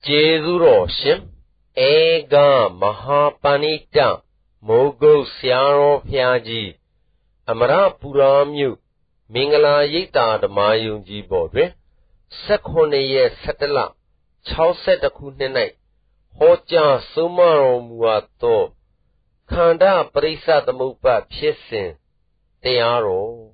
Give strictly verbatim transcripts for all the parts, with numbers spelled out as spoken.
Jezuro Shim Ega Mahapanita Mogo Siaro Piaji Amara Puramyu Mingala Yita the Mayunji Bodre Sekhone Satella Chauset a Kunene Hoja Sumaro Muato Kanda Prisa the Mupa Piesin Tearo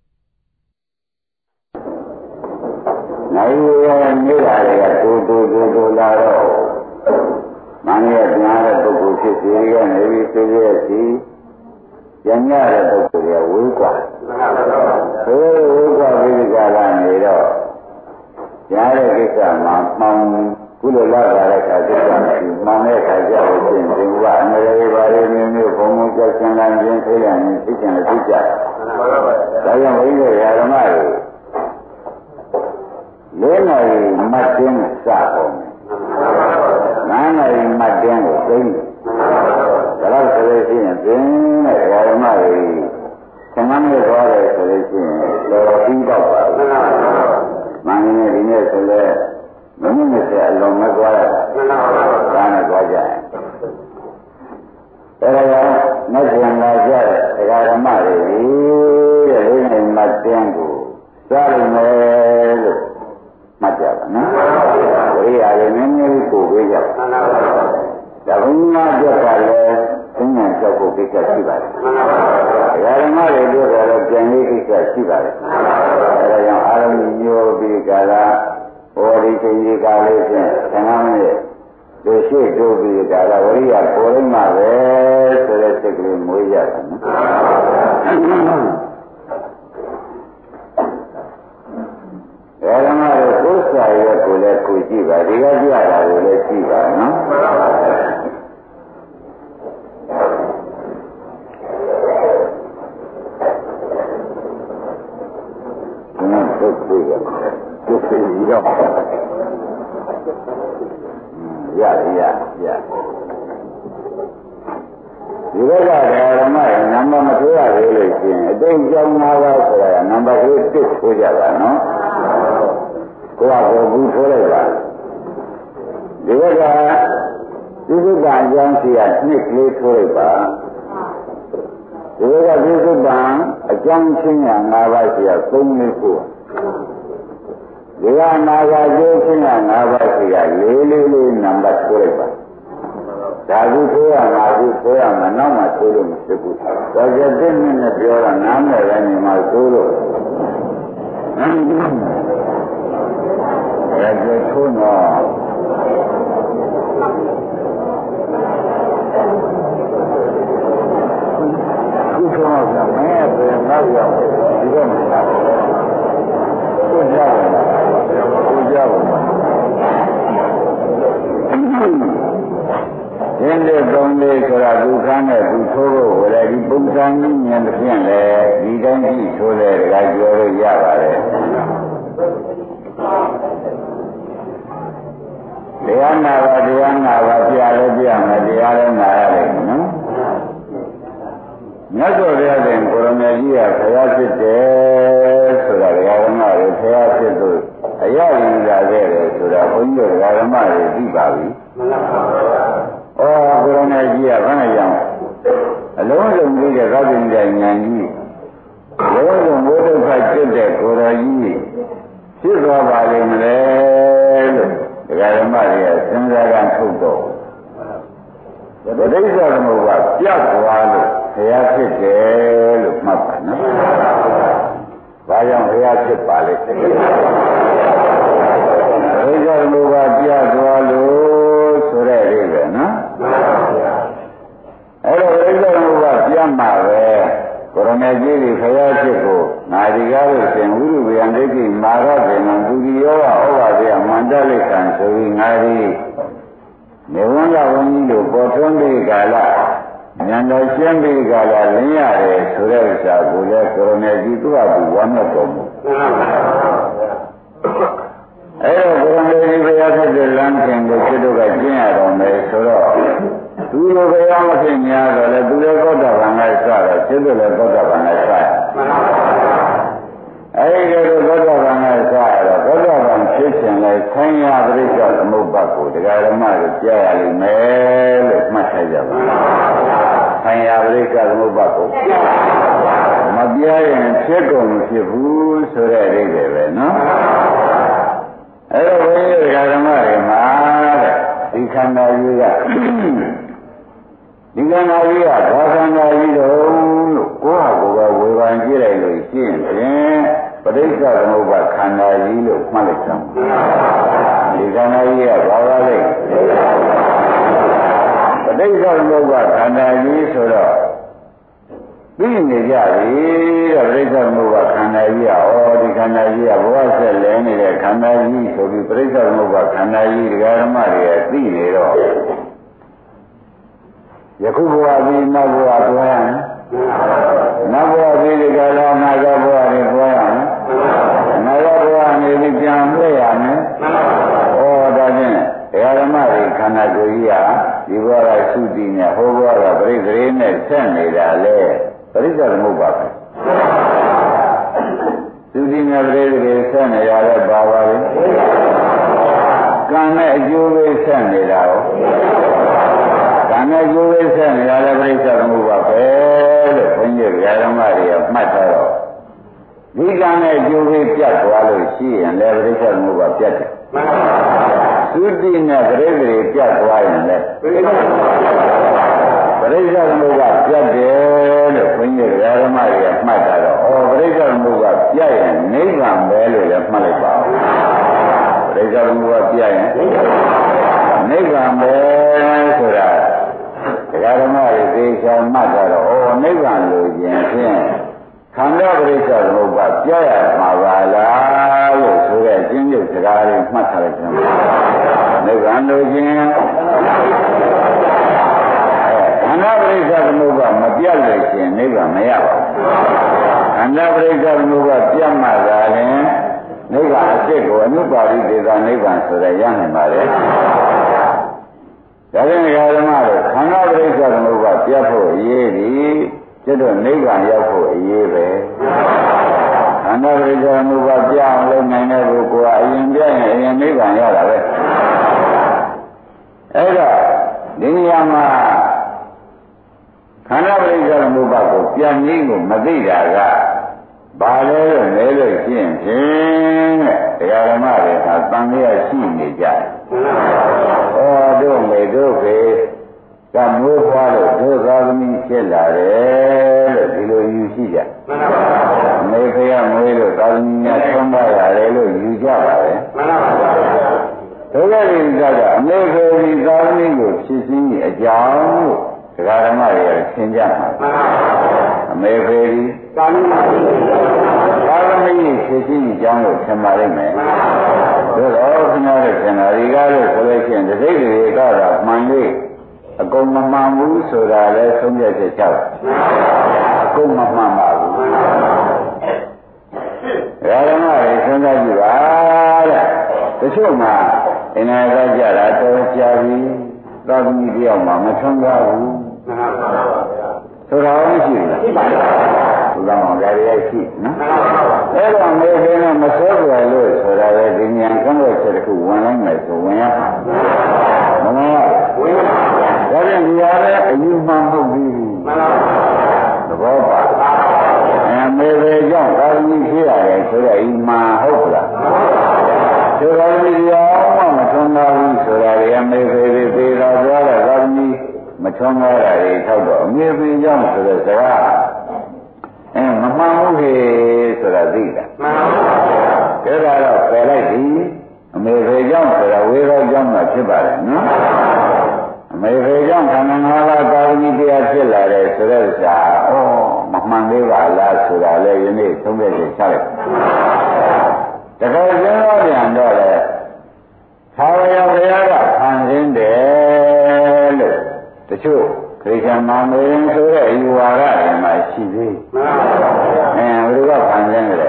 Naya Nira to do do Laro Mania Diana Boku Syria, Navy Syria, Yanya Bokuria, Wuka. So Wuka Vigala Nero Yara Gita, Mam Kula Kajaka, Mame Kajaka, and everybody knew from Jackson and Jensen and Chicken and Pizza. I am really Yaramari. Lena Martin Sapo. Nana in Martin was saying, the last selection, then Yaramari, Samana Water selection, the King of Manina Dinner, Manina along the water, Rana Gaja. Era nothing like that, Yaramari, in Martin, sorry, Majava, no? We are in any Kuya. The Runa Jacale, Singing Choco Pika Shiva. Yarama, they do a Janika Shiva. Aram, you be Gala, or the Gala, and the shade do be Gala, we are pouring my way, so let's take him with us. Yaramari Kosa Yakula Kujiba, the Gadia will Shiva, no? Not so big. This is young. Yeah, yeah, yeah. You got Yaramari, number Matua relation. I think young Nava, number eight, six, Kujava, no? Go out of good forever. The other, this is the young sea at Nick Lake forever. The other, this is the young king and Navasia, only poor. The other Navajo and Navasia, Lily number forever. Davuko and Mavuko and Manama Sulu Mister. There's a thing in the pure and number animal Sulu. That's the tune of good job, man. Good job. In the Donde Karabukan, Butoro, where I put down and the Fianle, he don't eat so that I go to Yava. Diana, Diana, Diana, Diana, no? Not so there than Coronalia, Kayasite, so that Yaramari, Kayasite, Ayari, so that when you're Yaramari, Dibavi. Oh, Coronalia, Vanayam. Alone the media rubbing the Yangi. Alone the motor fight Korayi. She's over in there. Yaramari, Sindra Tudo. The days of the Mova, Yakualu, Hayasik, Mapana. Vayam Hayasik Palace. The days of the Mova, Yakualu, Sure, no? Hello, the days of the Mova, Yamare, Coronagiri, Hayasiko, Nadigaris, and Uru, and Diki, Marajan, and Dudio, over the Mandalik, and Sovinari. Nevanga when you bought on the gala, and I send the gala, Lia, Suresa, Gula, Coronagitua, one of them. I have the lunch and the Chidoga on the Soro. Two of the young thing, Yaga, the Goda van I saw, Chidula Goda van I saw. I get a Goda van I saw, Goda van ဖြစ်ခြင်းလဲဆင်းရဲပရိစ္ဆေသမုပ္ပါကိုတရားဓမ္မကိုကြားရလိမ့်မယ်လို့မှတ်ထားကြပါဆင်းရဲပရိစ္ဆေသမုပ္ပါကိုမပြရင်ဖြစ်ကုန်မဖြစ်ဘူးဆိုတဲ့အဓိပ္ပာယ်ပဲနော်အဲ့တော့ဘုန်းကြီးတရားဓမ္မတွေမှာတဲ့ဒီခန္ဓာကြီးကဒီခန္ဓာကြီးကဘာခန္ဓာကြီးတုံးလို့ကိုယ့်ဟာကိုယ်ကဝေဖန်ကြည့်လိုက်လို့ရှိရင်ဖြင့်ပဋိစ္စသမုပ္ပါခန္ဓာကြီးလို့မှတ်လိုက်ကြအောင်ဒီခန္ဓာကြီးကဘာပါလဲပဋိစ္စသမုပ္ပါခန္ဓာကြီးဆိုတော့ပြီးနေကြပြီတဲ့ပဋိစ္စသမုပ္ပါခန္ဓာကြီးကဩဒီခန္ဓာကြီးကဘဝဆက်လဲနေတဲ့ခန္ဓာကြီးဆိုပြီးပဋိစ္စသမုပ္ပါခန္ဓာကြီးဒကာဓမ္မတွေသိနေတော့ယခုဘဝပြီးနောက်ဘဝသွားရမယ်နောက်ဘဝပြီးဒီကလာနာဂဘဝတွေသွားရမယ်နာဂဘဝနေပြီးပြန်ပြည့်ရမယ်ဩဒါဖြင့်ဒကာဓမ္မတွေခန္ဓာကိုယ်ကြီးဟာဒီဘဝကသုတိနဲ့ဟောဘဝကပရိသေနဲ့ဆက်နေတာလေပရိစ္ဆေသမုပ္ပါပဲသုတိနဲ့ပရိသေဆက်နေရတဲ့ဘာပါလဲကံနဲ့အကျိုးပဲဆက်နေတာရောကံနဲ့ကျိုးပဲဆက်နေရတဲ့ပရိစ္ဆေသမုပ္ပါပဲလို့ဘုန်းကြီးဓမ္မတွေကမှတ်ထားတော့ဒီကံနဲ့ကျိုးပဲပြတ်သွားလို့ရှိရင်လည်းပရိစ္ဆေသမုပ္ပါပြတ်တယ်သုတိနဲ့ပရိသေပြတ်သွားရင်လည်းပရိစ္ဆေသမုပ္ပါပြတ်တယ်လို့ဘုန်းကြီးဓမ္မတွေကမှတ်ထားတော့ဩပရိစ္ဆေသမုပ္ပါပြတ်ရင်နိဗ္ဗာန်ပဲလို့လည်းမှတ်လိုက်ပါဦးပရိစ္ဆေသမုပ္ပါပြတ်ရင်နိဗ္ဗာန်ပဲဆိုတာဒကာဓမ္မတွေသိချာမှတ်ကြတော့ဩနိဗ္ဗာန်လို့ခြင်းဖြင့်ခန္ဓာပရိစ္ဆေသမုပ္ပါပြတ်ရမှာပါလားလို့ဆိုတဲ့အကျဉ်းချုပ်စကားလေးမှတ်ထားလိုက်ကြပါနိဗ္ဗာန်လို့ခြင်းခန္ဓာပရိစ္ဆေသမုပ္ပါမပြတ်လို့ခြင်းနိဗ္ဗာန်မရပါဘူးခန္ဓာပရိစ္ဆေသမုပ္ပါပြတ်မှသာလျှင်နိဗ္ဗာန်အစ်ကိုအနုပါရိသေသနိဗ္ဗာန်ဆိုတဲ့ရနိုင်ပါလေဒါပြန်ဓမ္မတို့ခန္ဓာပရိစ္ဆေသမုပ္ပါပြတ်ဖို့အရေးကြီးကျွတ်တော့နိဗ္ဗာန်ရောက်ဖို့အရေးပဲခန္ဓာပရိစ္ဆေသမုပ္ပါပြအောင်လုပ်နိုင်တဲ့ပုဂ္ဂိုလ်ကအရင်ပြရင်အရင်နိဗ္ဗာန်ရတာပဲအဲ့တော့ဒီနေရာမှာခန္ဓာပရိစ္ဆေသမုပ္ပါကိုပြန်နည်းကိုမသိတာကဘာလဲလို့လဲလို့ရှိရင်ဖြင့်တဲ့တရားဓမ္မတွေဟာတန်လျက်ရှိနေကြတယ်။ဩတို့မေတို့ဖေကမိုးဖွားလို့ဒုသာသမီးဖြစ်လာတယ်လို့ဒီလိုယူရှိကြ။မှန်ပါပါ။မေဖေကမွေးလို့သာသမီးများဆွမ်းပါရတယ်လို့ယူကြပါပဲ။မှန်ပါပါ။ဒုက္ခရိသကအမေဖေဒီသာသမီးကိုဖြစ်စည်းအကြောင်းလို့တရားဓမ္မတွေသင်ကြမှာ။မှန်ပါပါ။အမေဖေဒီသာသမီးသာသမီးဖြစ်စည်းအကြောင်းလို့သင်ပါလိမ့်မယ်။တို့တော့ခဏလေးသင်တာဒီကားလို့ဆိုလို့ရှိရင်တတိတွေကတော့မှန်လို့အကုန်မမှန်ဘူးဆိုတာလဲသုံးပြချက်ချောက်အကုန်မမှန်ပါဘူးဓမ္မတွေစဉ်းစားကြည့်ပါတဲ့တချို့မှာအင်္ဂါကကြတာတော်ကြာပြီသာသမီတယောက်မှမထွန်းကားဘူးဆိုတာမရှိဘူးလားရှိပါဘူးဘုရားမောင်ကြရရှိနော်အဲ့တော့မေခင်ကမဆွဲကြလို့ဆိုတာလေဒီဉာဏ်ကံလို့ချက်တစ်ခုဝင်လိုက်မယ်ဆိုဝင်ရမှာမမဝင်ပါဒါပြန်ဒီဟာလည်းအယူမှန်ဟုတ်ပြီမှန်ပါသဘောပါအဲမေဖေကြောင့်သာသမီဖြစ်ရတယ်ဆိုတော့ဤမှန်ဟုတ်လားဆိုတော့ဒီရောမှမထွန်းကားဘူးဆိုတာလေမေဖေတွေသေတာပြောတဲ့သာသမီမထွန်းကားတာတွေထောက်တော့အမေဖေကြောင့်ဆိုတဲ့စကားအဲမမှန်ဘူးလေဆိုတာသိတာမှန်ပါဘူးဒါတော့ပယ်လိုက်ပြီအမေဖေကြောင့်ဆိုတာဝေရောကြောင့်မှဖြစ်ပါတယ်နော်အမေဖေကြောင့်ခန္ဓာငါးပါးသာသမီတရားဖြစ်လာတယ်ဆိုတဲ့ဥစ္စာဩမမှန်သေးပါလားဆိုတာလေယနေ့သုံးတဲ့ချက်ချလိုက်တခါကျတော့ပြန်တော့လေသာဝရဘုရားကဖန်ဆင်းတယ်လို့တချို့ခရစ်ယာန်မာမေရင်ဆိုတဲ့အယူဝါဒတွေမှာရှိသေးအဲဘယ်လိုကဖန်ဆင်းကြလဲ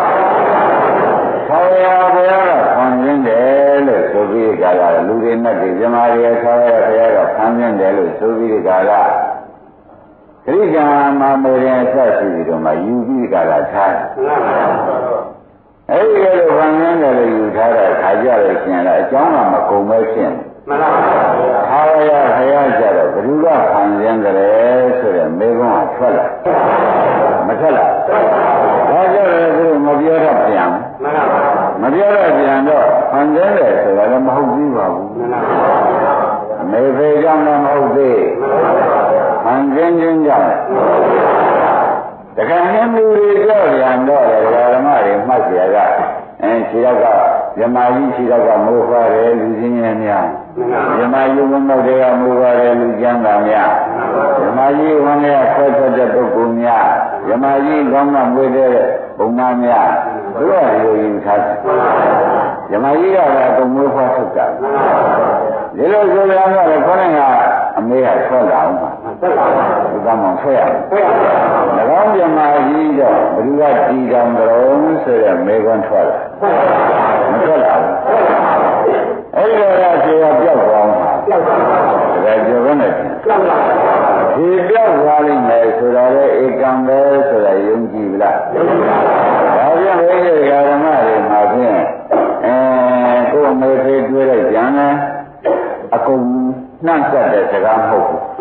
သာဝရဘုရားကဖန်ဆင်းတယ်လို့ဆိုပြီးကြတာလူတွေနဲ့ဒီဇမားတွေသာဝရဘုရားကဖန်ဆင်းတယ်လို့ဆိုပြီးကြတာခရစ်ယာန်မာမေရင်ဆက်ရှိပြီးတော့မှယူပြီးကြတာထားအဲဒီလိုဖန်ဆင်းတယ်လို့ယူထားတဲ့ခါကြလို့ရှင်လားအကြောင်းကမကုန်ပဲဖြစ်မှန်ပါပါခါရခရကြတော့ဘယ်သူကဖန်ဆင်းတယ်ဆိုတဲ့မေခွန်းကထွက်လာမထွက်လာဒါကြောင့်လည်းသူမပြောတော့ပြန်မှန်ပါပါမပြောတော့ပြန်တော့ဖန်ဆင်းတယ်ဆိုတာလည်းမဟုတ်သေးပါဘူးမှန်ပါပါအမေဖေကြောင့်လည်းမဟုတ်သေးဖန်ဆင်းခြင်းကြောင့်တခါနှင်းလူတွေကြောက်ပြန်တော့လေဓမ္မတွေမှတ်เสียကအဲခြေတော့ကမြမကြီးခြေတော့ကမိုးဖွားတယ်လူချင်းရဲ့များမြမကြီးဝန်းတော့တွေကမိုးဖွားတယ်လူကျမ်းသာများမြမကြီးဝန်းတွေကဆွဲထွက်တဲ့ပုဂ္ဂိုလ်များမြမကြီးကောင်းကမွေးတဲ့ဘုံသားများသူကဒီလိုယူထားတယ်မြမကြီးကလည်းအကုန်မိုးဖွားထုတ်တာဒီလိုဆိုရတော့လည်းခေါင်းကအမေကဆွဲလာအောင်ပါဒီကမှဆွဲရ၎င်းမြမကြီးတော့ဘယ်သူကတည်တော်ကြုံဆိုတဲ့မေခွန်းထွက်လာမထွက်လာဘူးအဲ့ဒီတော့ခြေကပြောက်သွားမှာပြောက်သွားတယ်ဒါကြောင့်လည်းပြောက်လာဒီပြောက်သွားလိမ့်မယ်ဆိုတော့လေဧကံပဲဆိုတာယုံကြည်လားယုံကြည်ပါဘူးဒါကြောင့်ဝိသေကဓမ္မတွေမှာဖြင့်အဲကိုယ်မေဖေးတွေးလိုက်ကြတယ်အကုန်နှံ့ဆက်တဲ့စကားမဟုတ်ဘူး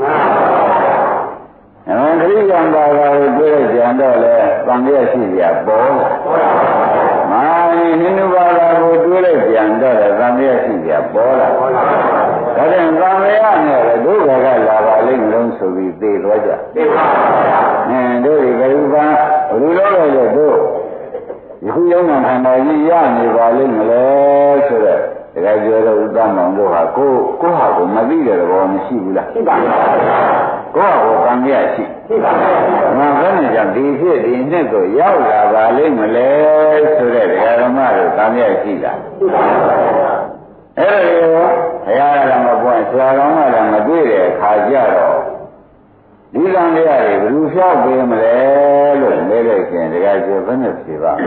အဲခရိယံဘာသာကိုတွေးလိုက်ကြတော့လေတန်ရရှိကြပေါ်မာနိဟိန္ဒူဘာသာကိုတွေးလိုက်ကြတော့လေတန်ရရှိကြပေါ်လာဒါကြောင့်သံဃာနဲ့ဒုက္ခကလာပါလိမ့်လုံးဆိုပြီးသိသွားကြသိပါဘူးအဲတို့ဒီကရုပံဘယ်လိုလုပ်လဲတို့ယခုရုံးခန္ဓာကြီးရနေပါလိမ့်မလဲဆိုတော့တကယ်ပြောတော့ဥဒ္ဒမောင်တို့ဟာကိုကိုဟာကိုမသိတဲ့ဘောမရှိဘူးလားရှိပါဘူးကိုဟာကိုကံရရှိရှိပါဘူးငါဘယ်နဲ့ကြောင့်ဒီဖြစ်ဒီနှစ်ကိုရောက်လာပါလိမ့်မလဲဆိုတဲ့ဓမ္မတို့ကံရရှိတာရှိပါဘူးအဲ့ဒါကိုဘုရားကလည်းမပွင့်ဆရာတော်ကလည်းမတွေ့တဲ့အခါကျတော့ဒီကံတရားတွေဘယ်လိုလျှောက်ပေးမလဲလို့မေးလိုက်ရင်တကယ်ကျဘယ်နဲ့ဖြေပါ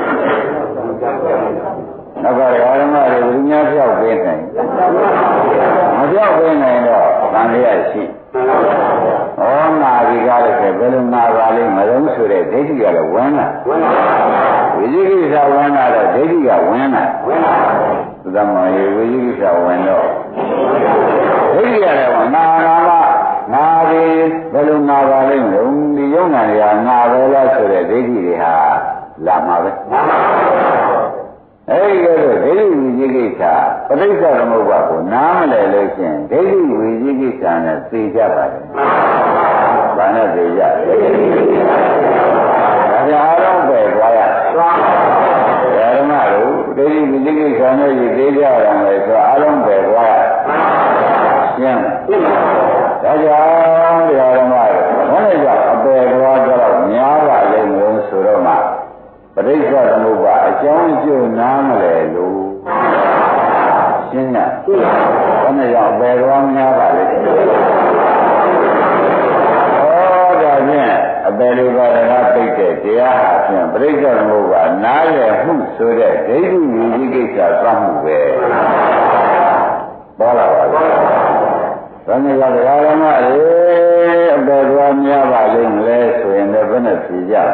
နောက်ကဓမ္မတွေဘယ်လိုများလျှောက်ပေးနိုင်မလျှောက်ပေးနိုင်တော့ကံတရားရှိဩနာဒီကားလည်းဘယ်လိုနာပါလိမ့်မလို့ဆိုတဲ့ဒိဋ္ဌိကလည်းဝင်လာဝိသိကိစ္စဝင်လာတော့ဒိဋ္ဌိကဝင်လာသမယေဝိသိကိစ္စဝင်တော့ဒိဋ္ဌိကလည်းဝင်နာနာမငါဒီဘယ်လိုငါပါလိမ့်မလို့ဒီယုံနာတွေကငါပဲလားဆိုတဲ့ဒိဋ္ဌိတွေဟာလာမှာပဲအဲဒီလိုဒိဋ္ဌိဝိသိကိစ္စပဋိစ္စသမုပ္ပါကိုနားမလည်လို့ရှင်ဒိဋ္ဌိဝိသိကိစ္စနဲ့သိကြပါတယ်။ဘာနဲ့သိကြလဲ။ဒါကြောင့်အားလုံးပဲသွားရ။ဓမ္မတို့ဒိဋ္ဌိဝိသိကိစ္စနဲ့သိကြရတယ်လေဆိုအားလုံးပဲသွားရ။ရှင်း။ဒါကြောင့်ဓမ္မတို့ဘယ်နဲ့ကြောင့်အပေသွားတော့များပါလိမ့်လို့ဆိုတော့မှပဋိစ္စသမုပ္ပါအကြောင်းအကျိုးနားမလဲလို့ရှင်းလားဘယ်နဲ့ကြောင့်ဘယ်တော့များပါလဲဩဒါဖြင့်အပေလေးပါးကပိတ်တဲ့တရားဟာဖြင့်ပဋိစ္စသမုပ္ပါနားလည်မှုဆိုတဲ့ဒိဋ္ဌိဝိသိကိစ္စသတ်မှုပဲပေါ်လာပါဘူးဘယ်နဲ့ကြောင့်ဓမ္မတွေအပေတော်များပါလိမ့်မလဲဆိုရင်လည်းဘယ်နဲ့ဖြေကြလဲ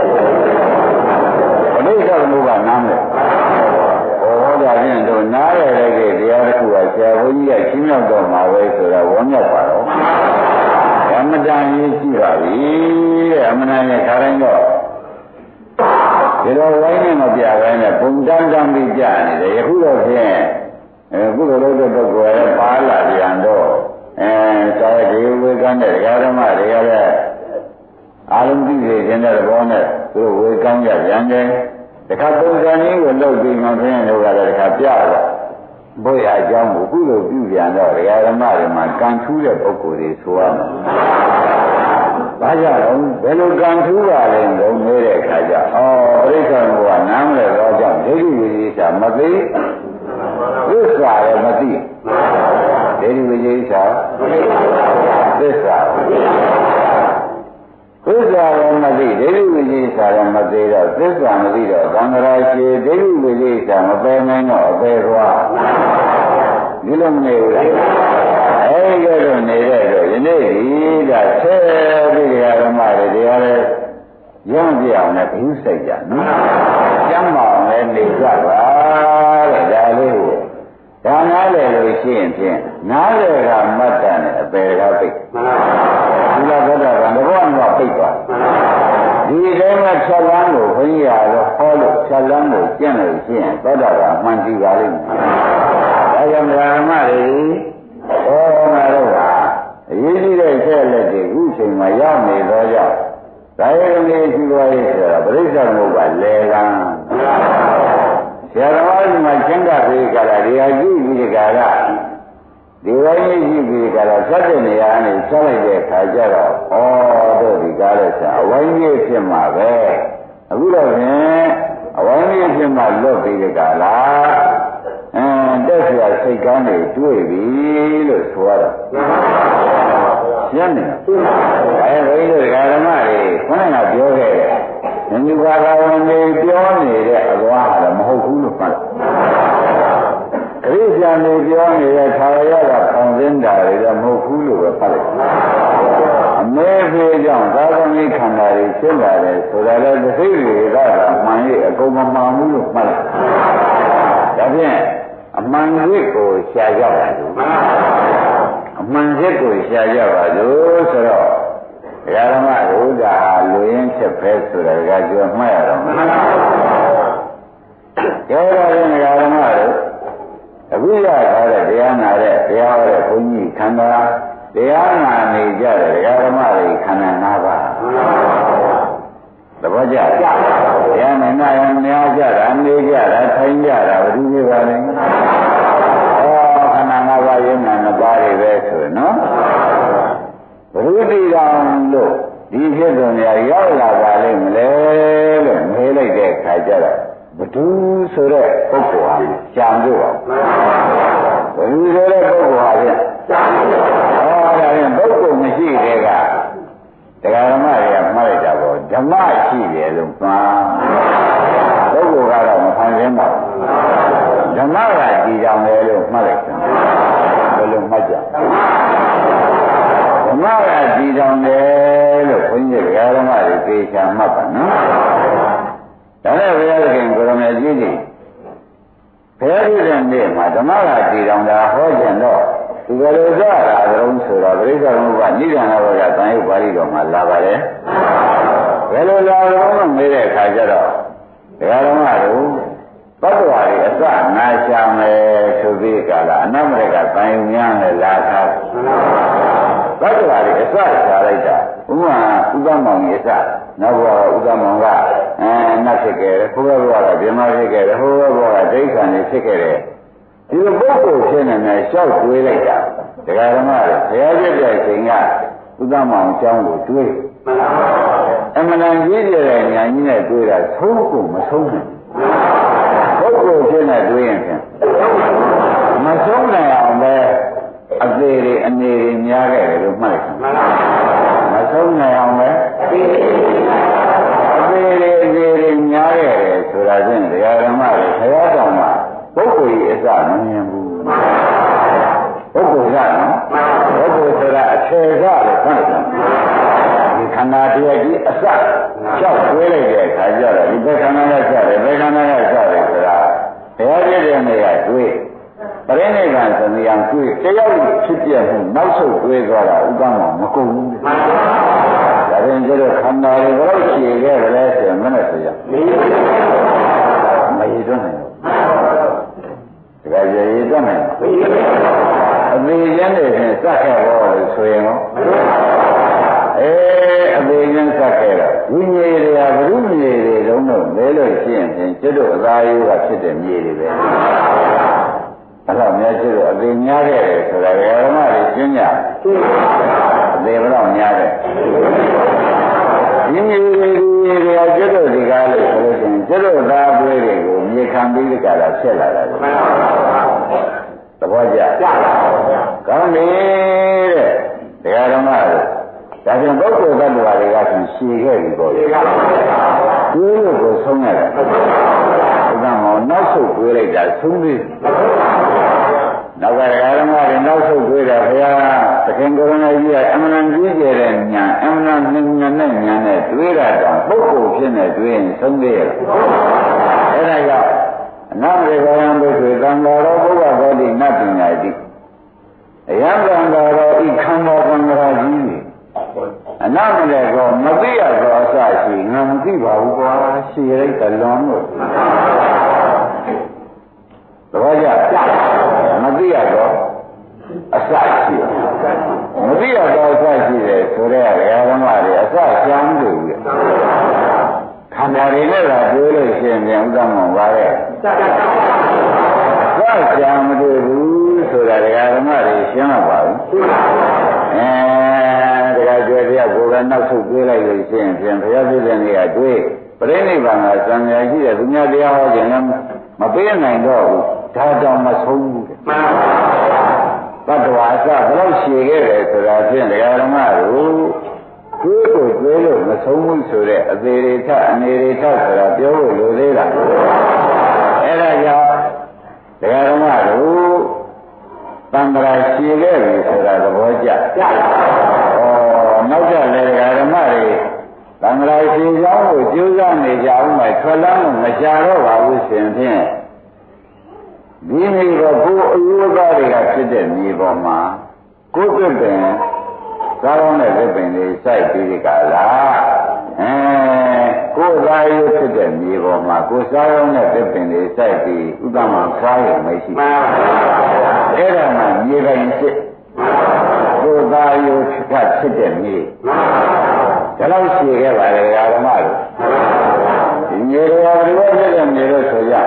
ပဋိစ္စသမုပ္ပါနားမယ်။ဟောဒါဖြင့်တို့နားရတဲ့ကတရားတစ်ခုကဆရာဘုန်းကြီးကရှင်းမြောက်တော့မှာပဲဆိုတော့ဝမ်းမြောက်ပါတော့။အမတန်ကြီးရှိပါပြီတဲ့အမနာနဲ့ခါတိုင်းတော့ဒီလိုဝိုင်းနေမပြဘဲနဲ့ပုံတန်းတန်းပြီးကြနေတယ်ယခုတော့ဖြင့်အခုလိုလုပ်တဲ့ပုဂ္ဂိုလ်ရဲ့ပါလာပြန်တော့အဲစာရဒီဝေကန်းတဲ့ဓမ္မတွေကလည်းအာလုံးကြည့်နေခြင်းတဲ့ဘောနဲ့သူတို့ဝေကောင်းကြပြန်တယ်တခါပုံစံကြီးကိုလုပ်ပြီးမှဖြင့်တို့ကလည်းတခါပြတော့ဘုရားအကြောင်းကိုအခုလိုပြုပြန်တော့ဓမ္မတွေမှာကံထူးတဲ့ပုဂ္ဂိုလ်တွေဆိုရမယ်။ဘာကြောင့်လဲဘယ်လိုကံထူးပါလဲလို့မေးတဲ့အခါကျအော်ပရိစ္ဆေဘုရားနားမလဲတော့ကြောင့်ဒိဋ္ဌိဝိသေစာမသိသစ္စာလည်းမသိဒိဋ္ဌိဝိသေစာသစ္စာသစ္စာလည်းမသိဒိဋ္ဌိဝိသေစာလည်းမသိတော့သစ္စာမသိတော့သံဃာရှိဒိဋ္ဌိဝိသေစာမပယ်နိုင်တော့အပယ်သွားဒီလိုမနေဘူးလားအဲဒီလိုနေတဲ့တော့ယနေ့ဒီကဆဲပြီးဓမ္မတွေတရားလဲရုံးပြအောင်နဲ့ဘုစိတ်ကြနော်ကျမ်းပါအောင်လဲပဲနေကြပါတဲ့ဒါလေးကိုဒါနားလေလို့ရှိရင်ဖြင့်နားလေကမတ်တန်နဲ့အပေကပိတ်ဒီလိုဘုရားကဘဝမှာပိတ်သွားဒီတိုင်းမှာဖြတ်လန်းကိုဘုန်းကြီးကတော့ဟောလို့ဖြတ်လန်းကိုကျင့်လို့ရှိရင်သောတာပန်မှန်တည်ပါလိမ့်မယ်ဒါကြောင့်ဓမ္မတွေဟောမှာတော့အရေးကြီးတဲ့ဆက်လက်တွေအခုချိန်မှာရောက်နေတော့ကြောင့်ဒါရကလေးရှိသွားရေးဆိုတာပရိစ္ဆေမုပ္ပါလေကံဆရာတော်ကြီးမှာရှင်းတာပြေကြတာဒီဟာကြည့်ပြီးကြတာဒီဝိုင်းကြီးကြည့်ပြီးကြတာဆက်တဲ့နေရာကနေဆက်လိုက်တဲ့ခါကျတော့ဩတို့ဒီကားလဲဆရာအဝိုင်းကြီးဖြစ်မှာပဲအခုတော့ဖြင့်အဝိုင်းကြီးဖြစ်မှာလွတ်ပြီးကြလားအင်းတက်ဆရာစိတ်ကောင်းတွေတွေ့ပြီလို့ဆိုရတော့ရှင်းတယ်အဲဘုန်းကြီးတို့ဓမ္မတွေခொနကပြောခဲ့တယ်ဉာဏ်ဘာသာဝင်တွေပြောနေတဲ့အသွားဟာမဟုတ်ဘူးလို့မှတ်ခရိယာန်တွေပြောနေတဲ့သာရကခေါင်းစင်းတာတွေတော့မဟုတ်ဘူးလို့ပဲဖတ်လိုက်အမေဖေးကြောင့်သာသမီခန္ဓာတွေရှင်းလာတယ်ဆိုတာလည်းသိတွေကမှန်ရဲ့အကုန်မမှန်ဘူးလို့မှတ်လိုက်ဒါဖြင့်အမှန်ကြီးကိုရှားကြပါလို့အမှန်စစ်ကိုရှားကြပါလို့ဆိုတော့ဒကာဓမ္မတို့ဒါလူရင်းချက်ပဲဆိုတာကကြောမှတ်ရတော့မှန်ပါဘူးပြောရတဲ့ဒကာဓမ္မတို့အခုရထားတဲ့တရားနာတဲ့တရားဟောတဲ့ဘုန်းကြီးခန္ဓာတရားနာနေကြတဲ့ဒကာဓမ္မတွေခန္ဓာ၅ပါးသဘောကျတရားနာနာရင်များကြတာနေကြတာထိုင်ကြတာဘယ်သူတွေပါလဲခန္ဓာ၅ပါးယုံနာနှစ်ပါးတွေပဲဆိုရင်နော်ဘုရုတိတော်လို့ဒီဖြစ်တော်များရောက်လာပါလိမ့်မလဲလို့မေးလိုက်တဲ့အခါကျတော့ဘသူဆိုတဲ့ပုဂ္ဂိုလ်ဟာရှားလို့ပါဘသူဆိုတဲ့ပုဂ္ဂိုလ်ဟာဖြင့်ရှားလို့ဟောဒါဖြင့်ပုဂ္ဂိုလ်မရှိတဲ့ကတရားဓမ္မတွေကမှားလိုက်တာပေါ့ဓမ္မရှိတယ်လို့မှားပုဂ္ဂိုလ်ကတော့မဖန်ဆင်းပါဘူးဓမ္မကကြည်ကြောင်တယ်လို့မှတ်လိုက်တယ်ဘယ်လိုမှတ်ကြဓမ္မကကြည်ကြောင်တယ်လို့ခွင့်ရတရားဓမ္မတွေသိချာမှတ်ပါနော်ဒါနဲ့ဘုရားခင်ကိုရမေကြီးကြီးဘုရားကြီးတဲ့နေ့မှာဓမ္မကကြည်ကြောင်တာဟောကြတော့ဒီလိုလိုစတာတုံးဆိုတော့ပြိဿဘုရားနိဒာနဘောကတန်ရုပ်ပါဠိတော်မှာလာပါတယ်ဘယ်လိုလာတော့မေးတဲ့အခါကျတော့တရားဓမ္မတို့သတ္တဝါတွေအစနာရှာမယ်ဆိုပြီးကြလားအနမရကတန်ရုံများနဲ့လာထားသတ္တဝါတွေအစရှာလိုက်တာဥပမာဥပမောင်ကြီးအစနောက်ဘဝဥပမောင်ကအဲနတ်ဖြစ်ခဲ့တယ်ဘုရားဘဝကဗြဟ္မာဖြစ်ခဲ့တယ်ဟိုဘဝကဒိဋ္ဌာန်ဖြစ်ခဲ့တယ်ဒီလိုပုဂ္ဂိုလ်ဖြစ်နေတယ်ရှောက်တွေးလိုက်တာဒကာဓမ္မတွေဘုရားပြည့်တဲ့ချိန်ကဥပမောင်အကြောင်းကိုတွေးအမှန်တန်ကြီးကျယ်တဲ့ဉာဏ်ကြီးနဲ့တွေးတာသုံးကိုမဆုံးနိုင်ပုဂ္ဂိုလ်ဖြစ်နေတွေးရင်ဖြင့်မဆုံးနိုင်အောင်ပဲအသေးတွေအနေတွေများခဲ့တယ်လို့မှတ်လိုက်မဆုံးနိုင်အောင်ပဲအသေးတွေအနေတွေများခဲ့တယ်ဆိုတာဖြင့်ဒကာဓမ္မတွေဘုရားတော်မှာပုဂ္ဂိုလ်ကြီးအစမမြင်ဘူးပုဂ္ဂိုလ်ကနော်ပုဂ္ဂိုလ်ဆိုတာအထေကလို့ခေါ်တယ်ဒီခန္ဓာတရားကြီးအစကြောက်တွေးလိုက်တဲ့အခါကျတော့ဒီဘယ်ခန္ဓာကစတယ်ဘယ်ခန္ဓာကစတယ်ဆိုတာဘယ်ရည်တဲ့နေကတွေးပရိနိဗ္ဗာန်ဆိုနေအောင်တွေးတရားဖြစ်ပြမှုနောက်ဆုတ်တွေးသွားတာဥပ္ပမမကုန်ဘူးဒါရင်ကျတော့ခန္ဓာတွေဘယ်လိုရှည်ခဲ့တယ်လဲဆိုရင်မနဲ့ဆိုရမရည်သွန်းနိုင်ဘူးဒါကြရည်သွန်းနိုင်အသေးချင်းတွေဖြင့်စက်ခဲ့ပေါ်လို့ဆိုရင်ရောအေးအသေးချင်းစက်ခဲ့တော့ဝိညာဉ်တွေကဘုရုမြေတွေလုံးတော့လဲလို့ရှိရင်ဖြင့်ကျွတ်တို့အသာရိုးကဖြစ်တဲ့မြေတွေပဲအဲ့တော့များကျွတ်တို့အသေးများခဲ့တယ်ဆိုတာဓမ္မတွေရှင်းကြအသေးဘယ်တော့များခဲ့ဒီမြေတွေကကျွတ်တို့ဒီကားလို့ဆိုလို့ရှိရင်ကျွတ်တို့သားပွေးတွေကိုမြေခံပြီးကြတာဖြစ်လာတာလေသဘောကျကောင်းပြီတဲ့တရားဓမ္မတို့ဒါပြန်ပုဂ္ဂိုလ်သတ္တဝါတွေကဆိုရှည်ခဲ့ပြီပေါ့လေတွေးလို့ကိုဆုံးရတယ်ဘုရားမောနောက်ဆုတ်တွေးလိုက်တာဆုံးပြီနောက်ကတရားဓမ္မတွေနောက်ဆုတ်တွေးတာဘုရားသခင်ကိုရဏကြီးကအမှန်တန်ကြီးကျယ်တဲ့ဉာဏ်အမှန်တန်ဉာဏ်နဲ့ဉာဏ်နဲ့တွေးတာတော့ပုဂ္ဂိုလ်ဖြစ်နေတွေးရင်ဆုံးသေးရဲ့အဲ့ဒါကြောင့်နာမေကယံဘုခေသံဃာရောဘုရားဘောဓိနတ်ပညာတိအယံသံဃာရောဤခန္ဓာသံဃာကြီးအနာမလည်းကောမသိရသောအစရှိငါမသိပါဘူးကွာရှည်ရိုက်တလွန်လို့သဘောကျမသိရသောအစရှိမသိရသောအစရှိတယ်ဆိုတဲ့ဓမ္မတွေအစရှမ်းလို့ခန္ဓာတွေနဲ့သာတွေ့လို့ရှိရင်ပြန်ဥဒ္ဒမောပါရဲ့စကြံမတွေ့ဘူးဆိုတာဓမ္မတွေရှင်းတော့ပါဘူးအဲတရားကျွဲတရားကိုယ်ကနောက်ဆုတ်ပြေးလိုက်လို့ရှိရင်ပြန်ဘုရားပြည့်တဲ့နေရာတွေ့ပြိဋိဘံကစံရရှိတဲ့သူများတရားဟောခြင်းလည်းမပေးနိုင်တော့ဘူးဒါတောင်မဆုံးဘူးမှန်ပါဘတ်တော်အစဘယ်လောက်ရှည်ခဲ့တယ်ဆိုတာဖြင့်ဓမ္မတို့ကိုယ်ကိုတွေးလို့မဆုံးဘူးဆိုတဲ့အသေးတွေထအနေတွေထဆိုတာပြောဖို့လိုသေးလားအဲ့ဒါကြောင့်ဓမ္မတို့တန်ត្រာရှည်ခဲ့ပြီဆိုတာသဘောကျကျဩနောက်ကြလေဓမ္မတွေတန်ត្រာရှည်ကြောင်းကိုကြိုးစားနေကြအောင်မှထွက်လမ်းမကြတော့ပါဘူးရှင်ဖြင့်ဒီနေ့ကကိုယ်အယူသားတွေကဖြစ်တဲ့မြေပေါ်မှာကိုယ်ပြည့်ပင်စားရောင်းတဲ့ပြည့်ပင်လေးစိုက်ပြီးဒီကလာအဲကိုယ်သားရုပ်ဖြစ်တဲ့မြေပေါ်မှာကိုယ်စားရောင်းတဲ့ပြည့်ပင်လေးစိုက်ပြီးဥဒ္ဒမစားရမရှိမှန်ပါဘူးအဲ့ဒါမှမြေတိုင်းဖြစ်ကိုယ်သားရုပ်ကဖြစ်တဲ့မြေဒါလို့ရှိခဲ့ပါလေဓမ္မတို့ဒီမြေတော်ဘယ်လိုဖြစ်တဲ့မြေလို့ဆိုကြ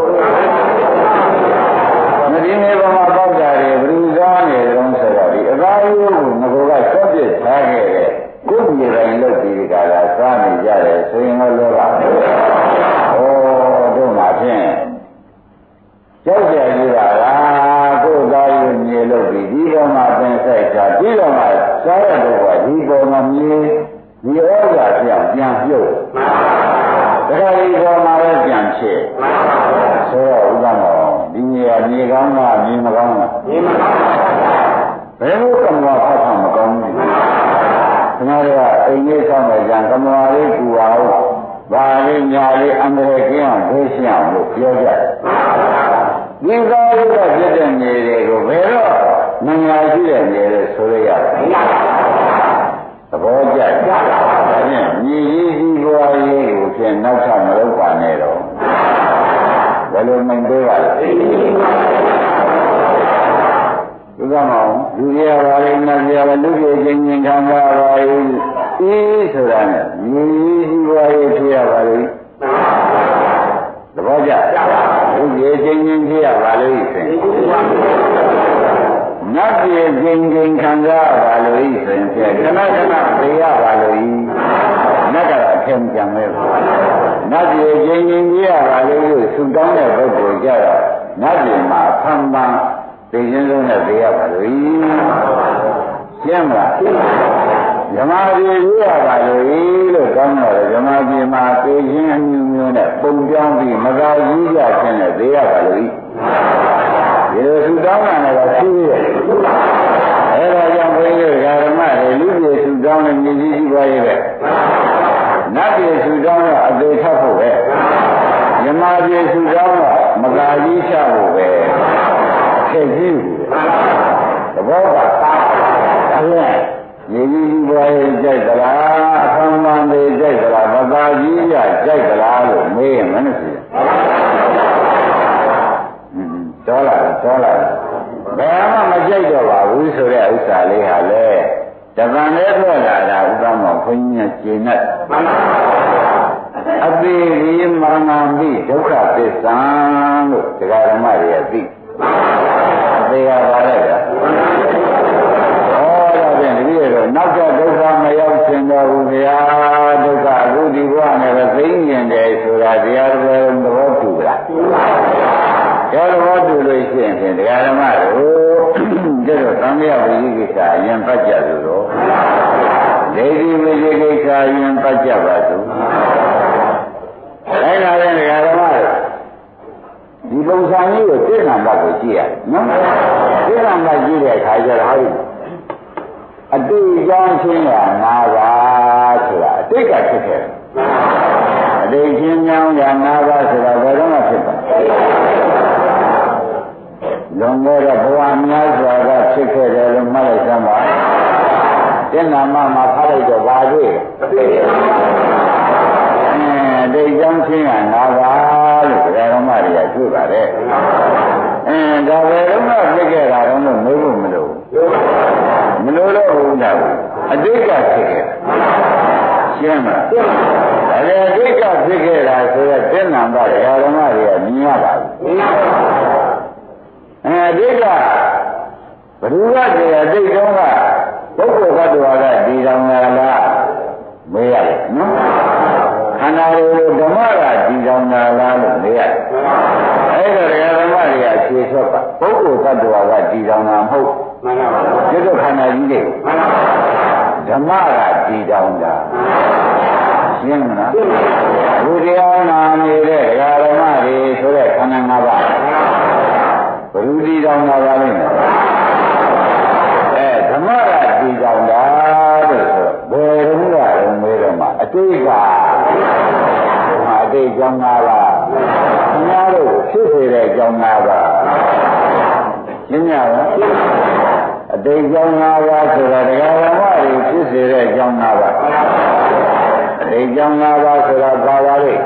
မဒီမြေပေါ်မှာပေါက်ကြတယ်ဘယ်လိုစားနေတုံးဆိုတော့ဒီအသားရိုးကိုငကိုကဆွတ်ပစ်ထားခဲ့တဲ့ကိုယ်မြေတိုင်းလုပ်ပြီးကြတာစားနေကြတယ်ဆိုရင်တော့လောကဩတို့မှာဖြင့်ကြောက်ကြရည်ပါလားကိုယ်သားရိုးမြေလုပ်ပြီးဒီပေါ်မှာပင်ဆိုင်တာဒီပေါ်မှာစားရတော့ကဒီပေါ်မှာမြေဒီဩဇာပြောင်းပြန်ပြုတ်ဒါကြဒီပေါ်မှာပဲပြန်ဖြစ်ဆိုတော့ဥပမာဒီမြေကမြေကောင်းလားမြေမကောင်းလားမြေမကောင်းပါဘူးဘယ်လိုကံဝါဖတ်တာမကောင်းဘူးခင်ဗျားတို့ကအိမ်လေးဆောင်တဲ့ကြံကံဝါလေးကူအောင်ဗာလေးညာလေးအန္တရာယ်ကင်းအောင်ဒိရှင်းအောင်လို့ပြောကြတယ်ဒီကောင်းရတဲ့ဖြစ်တဲ့မြေတွေကိုဘယ်တော့မညာရှိတဲ့မြေတွေဆိုရရတယ်သဘောကျကြဒါဖြင့်မြေကြီးကြီးဘွားရေးကိုဖြင့်နောက်ထပ်မလုပ်ပါနဲ့တော့ဘယ်လိုမိန်ပေးပါလဲသူကမောင်လူရပါလိမ့်နတ်ရပါလူကြီးချင်းချင်းခံပါပါ၏ဤဆိုတာနဲ့မြေကြီးဘွားရေးဖြစ်ရပါလိမ့်သဘောကျလူကြီးချင်းချင်းဖြစ်ရပါလိမ့်ဆိုနတ်ပြည်ချင်းချင်းခံစားပါလို့ဤဆိုရင်ဖြင့်ခဏခဏသိရပါလို့ဤနတ်ကအထင်ကြံမဲ့ပါနတ်ပြည်ချင်းချင်းပြရပါလို့ဆုတောင်းတဲ့ပုဂ္ဂိုလ်ကြတော့နတ်ပြည်မှာဖန်ပန်းသိချင်းဆုံးနဲ့သိရပါလို့ဤရှင်းမလားဓမ္မပြည်ပြရပါလို့ဤလို့ကောင်းတော့ဓမ္မပြည်မှာသိချင်းအမျိုးမျိုးနဲ့ပုံပြောင်းပြီးမသာကြီးကြခြင်းနဲ့သိရပါလို့ဤဒီလိုသုတောင်းတာလည်းသိရဲ့အဲဒါကြောင့်ဘုန်းကြီးဓမ္မတွေလူကြီးသုတောင်းနဲ့မြည်ကြီးရှိပါရဲ့ပဲနတ်ပြည်သုတောင်းတော့အသေးထပ်ဖို့ပဲမြမပြည်သုတောင်းတော့မကာကြီးချဖို့ပဲထည့်ကြည့်သဘောကအဲ့မြည်ကြီးရှိပါရဲ့ကြိုက်သလားအခံမှန်တွေကြိုက်သလားမကာကြီးရကြိုက်သလားလို့မေးရင်မနဲ့စီတော်လာတော်လာဘယ်မှမကြိုက်တော့ပါဘူးဆိုတဲ့ဥစ္စာလေးဟာလေတပံလေးထွက်လာတာဥပမာခွင်းကြီးကျင့်နဲ့အပိရိမရဏမိဒုက္ခသစ္စာလို့ဒကာဓမ္မတွေကသိအသေးရပါလေဗျာဩဒါဖြင့်ဒီလိုတော့နောက်တော့ဒုက္ခမရောက်ရှင်တော်ဘူးဗျာဒုက္ခအခုဒီဘဝနဲ့ပဲသိဉင်တယ်ဆိုတာတရားတော်သဘောတူလားကျော်တော်တူလို့ရှိရင်ဖြင့်တရားဓမ္မတို့ကျတော့သံဃာဝိဇိကိစ္စအရင်ပတ်ကြသူတော့ဒိဋ္ဌိဝိဇိကိစ္စအရင်ပတ်ကြပါသူအဲ့ဒါလည်းတရားဓမ္မတို့ဒီပုံစံကြီးကိုသိက္ခာပတ်ကိုကြည့်ရတယ်နော်သိက္ခာပတ်ကြည့်တဲ့အခါကျတော့ဟောအတိအကျချင်းရငါးပါးဆိုတာအတိတ်ကဖြစ်ခဲ့တယ်အတိတ်ချင်းကြောင်းရာ၅ပါးဆိုတာဘယ်တော့မှဖြစ်ပါလွန်ခဲ့တဲ့ဘဝများစွာကဖြစ်ခဲ့တယ်လို့မှတ်လိုက်စမ်းပါသင်္နာမမှာဖတ်လိုက်တော့ဘာတွေ့အတိတ်ကြောင်းချင်းရာ၅ပါးလို့ဘုရားတော်မတွေကတွေ့ပါတယ်အင်းဒါပဲတော့ဖြစ်ခဲ့တာတော့မေးဖို့မလိုမလိုတော့ဘူးလားအတိတ်ကဖြစ်ခဲ့ရှင်းမလားဒါလည်းအတိတ်ကဖြစ်ခဲ့တာဆိုတော့သင်္နာမတရားဓမ္မတွေကမြင်ရပါဘူးအဲအတိတ်ကဘ누구ကတည်းကအတိတ်တုန်းကပုဂ္ဂိုလ်ဘတ်တော်ကဒီတော်ငါလားမေးရတယ်နော်ခန္ဓာကိုယ်ဓမ္မကဒီတော်ငါလားလို့မေးရတယ်အဲ့တော့တရားဓမ္မတွေကဖြေထွက်ပါပုဂ္ဂိုလ်ဘတ်တော်ကဒီတော်ငါမဟုတ်မှန်ပါဘူးဒီလိုခန္ဓာကြီးတွေမှန်ပါဘူးဓမ္မကဒီတော်တာရှင်းမလားဘုရားနာနေတဲ့တရားဓမ္မတွေဆိုတဲ့ခန္ဓာ၅ပါးဘုရားဒီတော်ငါပါလိမ့်မယ်အဲဓမ္မကဒီတော်တာလို့ဆိုဘယ်လိုလဲမေးတော့မှအတိတ်ကအတိတ်ကြောင့်၅ပါးခင်ဗျားတို့ဖြစ်စေတဲ့ကြောင့်၅ပါးရှင်းရပါအတိတ်ကြောင့်၅ပါးဆိုတာတရားဓမ္မတွေဖြစ်စေတဲ့ကြောင့်၅ပါးအတိတ်ကြောင့်၅ပါးဆိုတာဘာပါလဲ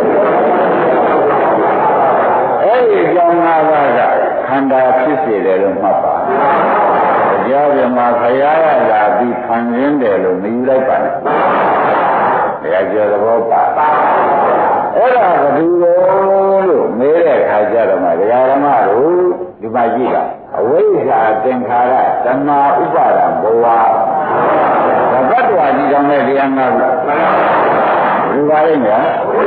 အဲ့ဒီကြောင့်၅ပါးကခန္ဓာဖြစ်စေတယ်လို့မှတ်ပါတရားပြမှာခရားရလာပြီးခံရင်းတယ်လို့မယူလိုက်ပါနဲ့တရားကျော်သဘောပါအဲ့ဒါဘယ်သူလို့မေးတဲ့အခါကျတော့မှတရားဓမ္မတို့ဒီမှာကြည့်တာအဝိဇ္ဇာသင်္ခါရသမာဥပါဒံဘဝသဘတ်တော်ကြီးကြောင့်လည်းတရားငါးခုဒီပါလိမ့်မယ်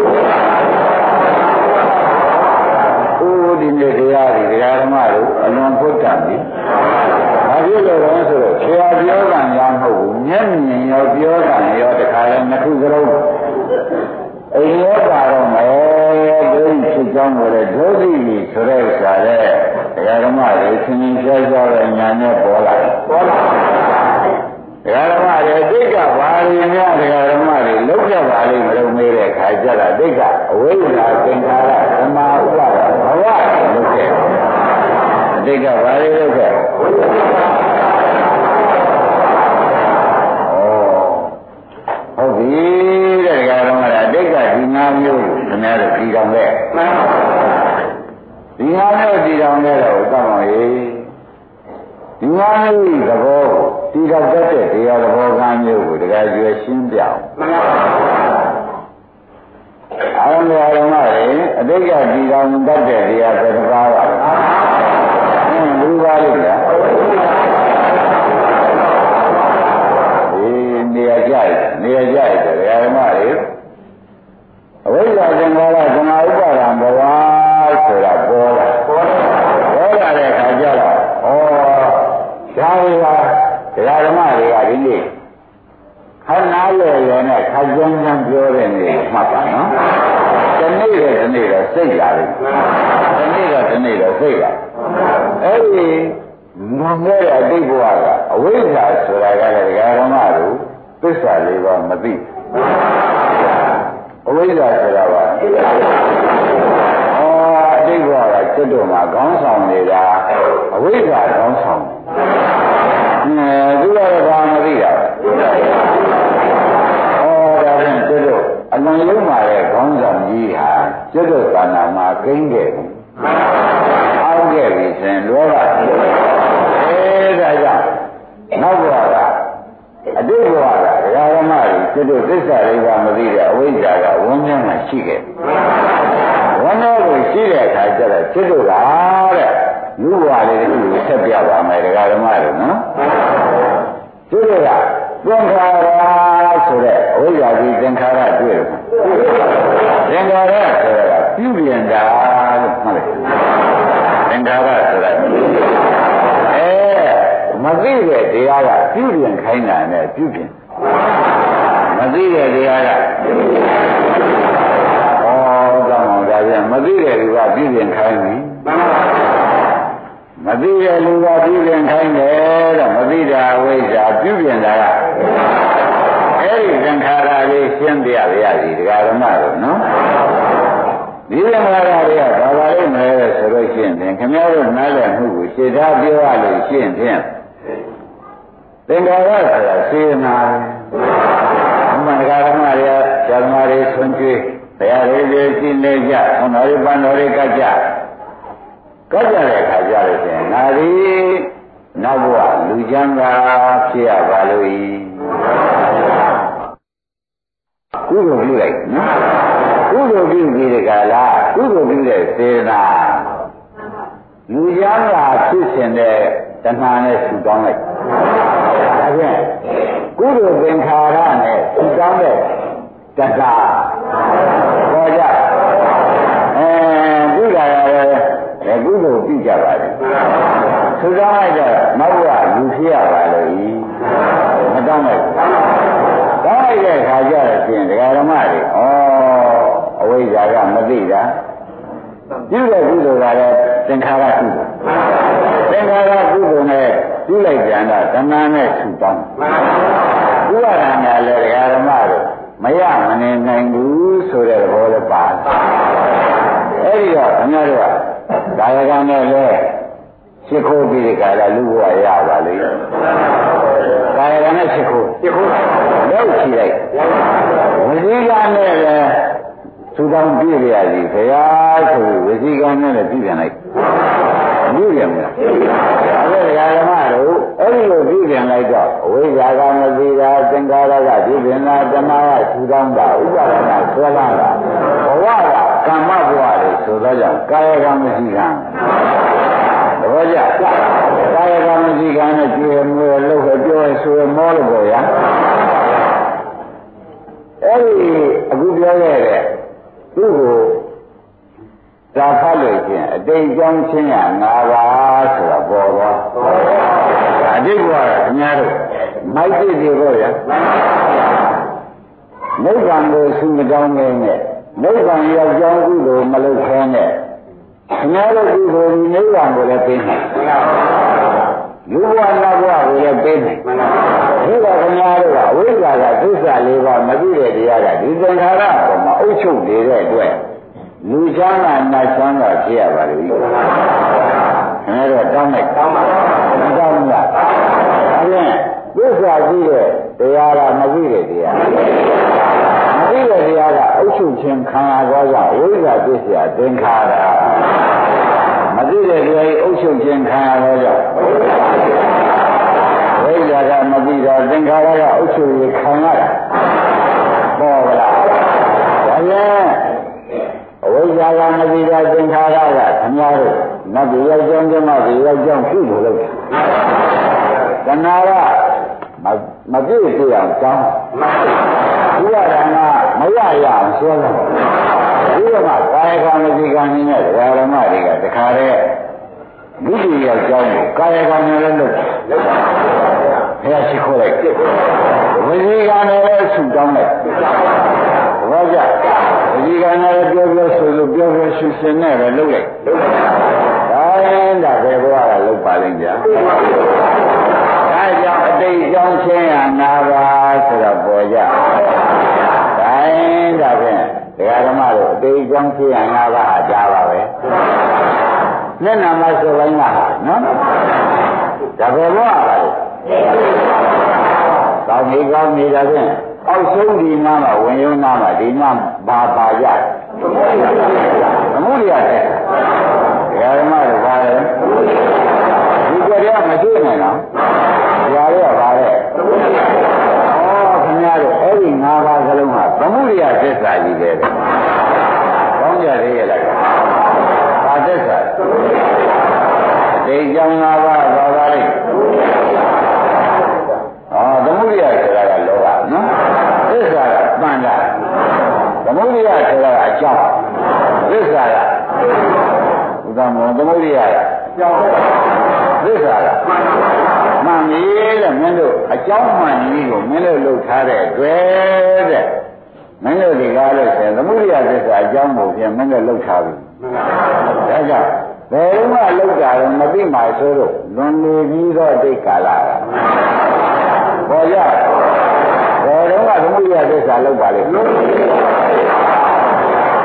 ဒီနေ့တရားတွေတရားဓမ္မတို့အလွန်ဖုတ်တတ်ပြီ။ဘာဖြစ်လို့လဲဆိုတော့ဆရာပြောတာညာမဟုတ်ဘူး။မျက်မြင်ရောပြောတာရောတခါလဲနှစ်ခုစလုံးအိမ်ရောပါတော့မယ်ဒုက္ခဖြစ်ကြောင်းကိုလည်းဒုက္ခကြီးဆိုတဲ့ဥစ္စာနဲ့တရားဓမ္မတွေသင်္င်ရှားရှားတဲ့ညာနဲ့ပေါ်လာတယ်။ပေါ်လာတရားဓမ္မတွေအတိတ်ကဘာတွေများတရားဓမ္မတွေလုံးကြပါလိမ့်မလို့မေးတဲ့အခါကျတော့အတိတ်ကအဝိဇ္ဇာသင်္ခါရသမာဥပါဒဘဝလို့ခဲ့အတိတ်ကဘာတွေလုပ်ခဲ့ဩဟုတ်ပြီတဲ့တရားဓမ္မတွေအတိတ်ကဒီ၅မျိုးကိုခင်ဗျားတို့ဒီတော်နဲ့ဒီ၅မျိုးဒီတော်နဲ့တော့တောင်းပါရဲ့ဒီ၅မျိုးသဘောဒီတော့တတ်တဲ့တရားသဘောကမျိုးကိုတကယ်ကျွယ်ရှင်းပြအောင်မှန်ပါပါအာရုံဓမ္မတွေအတိတ်ကဒီတော်တတ်တဲ့တရားဘယ်တစ်ပါးပါလဲအင်းလူပါလိမ့်လားဒီနေရာကြိုက်နေရာကြိုက်တဲ့ဓမ္မတွေအဝိဇ္ဇာသင်္ခါရသမာဥပါဒံဘဝဆိုတာပေါ်လာပေါ်လာတဲ့အခါကျတော့ဩဒါရီကတရားဓမ္မတွေကဒီနေ့ခန္ဓာလေလေနဲ့ခကြမ်းကြမ်းပြောတဲ့နေမှတ်ပါနော်။ဒီနေ့တော့ဒီနေ့တော့စိတ်လာတယ်။ဒီနေ့တော့ဒီနေ့တော့စိတ်လာ။အဲဒီငုံခဲ့တဲ့အတိတ်ဘဝကအဝိဇ္ဇာဆိုတာကလည်းတရားဓမ္မတို့သစ္စာလေးပါမသိ။အဝိဇ္ဇာဆိုတာကဩအတိတ်ဘဝကကျွတ်တော်မှာခေါင်းဆောင်နေတာအဝိဇ္ဇာခေါင်းဆောင်အဲသူကတော့ဘာမသိတာဩဒါဖြင့်ကျွတ်တော်အလွန်လုံးပါတဲ့ခေါင်းဆောင်ကြီးဟာကျွတ်တော်သာနာမှာကိန်းခဲ့ပြီအောက်ခဲ့ပြီဆိုရင်လောဘအဲဒါကြောင့်နောက်ဘဝကအတိတ်ဘဝကတရားဓမ္မတွေကျွတ်တော်သစ္စာလေးပါမသိတဲ့အဝိဇ္ဇာကဝန်းကျန်းမှရှိခဲ့ဝန်းတော်ကိုရှိတဲ့အခါကျတော့ကျွတ်တော်ကတဲ့လူဘဝလေးတခုကိုဆက်ပြပါမယ်တရားဓမ္မတွေနော်ကျွတ်တော်ကသင်္ခါရဆိုတဲ့အဝိဇ္ဇာကြီးသင်္ခါရတွေ့တယ်သင်္ခါရဆိုတာပြုပြင်တာလို့မှတ်လိုက်သင်္ခါရဆိုတာအဲမသိတဲ့တရားကပြုပြင်ခိုင်းတာနဲ့ပြုပြင်မသိတဲ့တရားကဩကောင်းအောင်ဒါပြန်မသိတဲ့လူကပြုပြင်ခိုင်းပြီမသိတဲ့လူကပြုပြင်ခိုင်းတယ်တော့မသိတာဝိဇ္ဇာပြုပြင်တာကအဲ့ဒီသင်္ခါရလေးရှင်းပြရရစီဒကာဓမ္မတို့နော်ဒီသင်္ခါရတွေကဘာသာရေးမလဲဆိုလို့ရှိရင်ခင်ဗျားတို့နားလည်မှုကိုရှင်းထားပြောရလို့ရှိရင်ဖြင့်သင်္ခါရဆိုတာစေနာအမှန်တရားဓမ္မတွေကဓမ္မတွေဆွံ့ကျွေးတရားတွေကြည့်နေကြဘုံတော်တွေပန်းတော်တွေကကြကကြတဲ့အခါကြလို့ရှိရင်ငါဒီနောက်ဘဝလူချမ်းသာဖြစ်ရပါလို့ဤကုသိုလ်ပြုလိုက်နော်ကုသိုလ်ပြုပြီးတဲ့ကာလကုသိုလ်ပြုတဲ့စေနာလူချမ်းသာဖြစ်ခြင်းတဲ့တဏှာနဲ့ဆူတောင်းလိုက်ဒါဖြင့်ကုသိုလ်သင်္ခါရနဲ့ဆူတောင်းတဲ့တဏှာပေါ်ကြအဲပြုတာလည်းကုသိုလ်ပြုကြပါလေဆူတောင်းလိုက်တော့နောက်ဘဝလူဖြစ်ရပါလို့ဤမတောင်းလိုက်တောင်းလိုက်တဲ့အခါကျတော့ရှင်ဒကာဓမ္မတွေဩအဝိဇ္ဇာကမသိတာပြုတဲ့ကုသိုလ်ကလည်းသင်္ခါရကုသိုလ်သင်္ခါရကုသိုလ်နဲ့ပြုလိုက်ပြန်တော့ဓမ္မနဲ့ဆူတောင်းဥပါဒနာလည်းဒကာဓမ္မတို့မရမနေနိုင်ဘူးဆိုတဲ့ဘောလည်းပါအဲ့ဒီတော့ခင်ဗျားတို့ကဒါရကံနဲ့လဲရှ िख ိုးပြီးဒီကလာလူဘဝရပါလိမ့်ဒါရကံနဲ့ရှ िख ိုးရှ िख ိုးလောက်ချီလိုက်ဝစီကံနဲ့လည်းသူတောင်းပြည့်ရစီဘုရားဆိုပြီးဝစီကံနဲ့လည်းပြည့်ပြန်လိုက်ပြည့်ပြန်မလားအဲ့ဒါဓမ္မတို့အဲ့ဒီလိုပြည့်ပြန်လိုက်တော့အဝိဇ္ဇာကမသိတာသင်္ခါရကပြည့်ပြန်တာတဏှာကသူတောင်းတာဥပါဒနာဆွဲလာတာဘဝကကမ္မဘဝတွေဆိုတော့ကြောင့်ကာယကံမရှိကံသဘောကျကာယကံမရှိကံနဲ့ကြွေမွေလို့ပြောဆိုမောလို့ပေါ့ဗျာအဲ့ဒီအခုပြောခဲ့တဲ့သူ့ကိုသာဖတ်လို့ချင်းအတိတ်ကြောင်းချင်းရငါးပါးဆိုတာပေါ်သွားအတိတ်ကခင်ဗျားတို့မိုက်ပြည့်တယ်ပေါ့ဗျာနိဗ္ဗာန်ကိုဆုမတောင်းနေနဲ့နိဗ္ဗာန်ရောက်ကြောင်းကုသိုလ်မလုပ်ခဲနဲ့ခင်ဗျားတို့ကုသိုလ်နိဗ္ဗာန်ကိုလည်းပေးနိုင်လူဘဝနောက်ဘဝကိုလည်းပေးနိုင်ဒီကခင်ဗျားတို့ကအဝိဇ္ဇာကသစ္စာလေးပါးမသိတဲ့တရားကဒီသင်္ခါရပေါ်မှာအုပ်ချုပ်နေတဲ့အတွက်လူချမ်းသာနတ်ချမ်းသာဖြစ်ရပါလိမ့်ခင်ဗျားတို့တောင်းလိုက်တောင်းပါမတောင်းဘူးလားအဲ့ဒါသစ္စာကြည့်တဲ့တရားကမသိတဲ့တရားမသိတဲ့တရားကအုပ်ချုပ်ခြင်းခံရသောကြောင့်ဝိဇ္ဇာသစ္စာသင်္ခါရမသိတဲ့တရားအုပ်ချုပ်ခြင်းခံရသောကြောင့်ဝိဇ္ဇာကမသိတာသင်္ခါရကအုပ်ချုပ်ရခံရတာပေါ်ပါလားဒါပြန်အဝိဇ္ဇာကမသိတာသင်္ခါရကခင်ဗျားတို့နတ်ပြည်ရောက်ကြောင်းကျမပြည်ရောက်ကြောင်းပြုလို့လုပ်တယ်တဏှာကမပြည့်စုံအောင်တောင်းဥပါဒနာမရရအောင်ဆွဲလို့ဒီကမှာကာယကံဝစီကံနဲ့ဓမ္မတွေကတခါတည်းဒုတိယကြောင်းကိုကာယကံနဲ့လည်းလုပ်ဘုရားရှိခိုးလိုက်ဝစီကံနဲ့လည်းဆုတောင်းလိုက်ဘောကြဝစီကံနဲ့ပြောပြောဆိုလို့ပြောပြောရှင်းရှင်းနဲ့ပဲလုပ်လိုက်ဒါရင်ဒါပဲဘုရားကလုပ်ပါလိမ့်ဗျာဒါကြောင့်အတိတ်ကြောင့်ချင်းရနာပါဆိုတော့ပေါ်ကြဒါရင်ဒါဖြင့်ဒကာဓမ္မတို့အတိတ်ကြောင့်ချင်းရနာပါဒါပါပဲမျက်နှာမှာဆိုလိုက်တာနော်ဒါပဲဘုရားပါလေကောင်းပြီကောင်းပြီဒါဖြင့်အောက်ဆုံးဒီနာမှာဝင်ရုံနာမှာဒီနာဘာပါကြသမုဒိယတဲ့ဒကာဓမ္မတို့ပါလေဒီကြရမတွေ့နိုင်တော့ဇာရရပါလေဩခင်ဗျားတို့အဲ့ဒီ၅ပါးစလုံးဟာသမုဒိယသစ္စာကြီးပဲတဲ့ကောင်းကြသေးရဲ့လားဘာသစ္စာဒီကြောင့်၅ပါးပါပါလိမ့်ဩသမုဒိယဆိုတာကလောဘနော်သစ္စာကပန္နသမုဒိယဆိုတာကအကြောင်းသစ္စာကဥဒ္ဒမောသမုဒိယကအကြောင်းသစ္စာကမှန်ပြီတဲ့မင်းတို့အကြောင်းမှန်ကြီးကိုမင်းတို့လှုပ်ထားတဲ့တွေ့တဲ့မင်းတို့ဒီကားလို့ဆိုရင်သမုဒိယသစ္စာအကြောင်းကိုပြန်မင်းတို့လှုပ်ထားပြီဒါကြောင့်ဘယ်တော့မှလှုပ်တာတော့မသိမှဆိုတော့လွန်နေပြီးတော့ဒိတ်ကာလကပေါ်ကြဘယ်တော့မှသမုဒိယသစ္စာလှုပ်ပါလိမ့်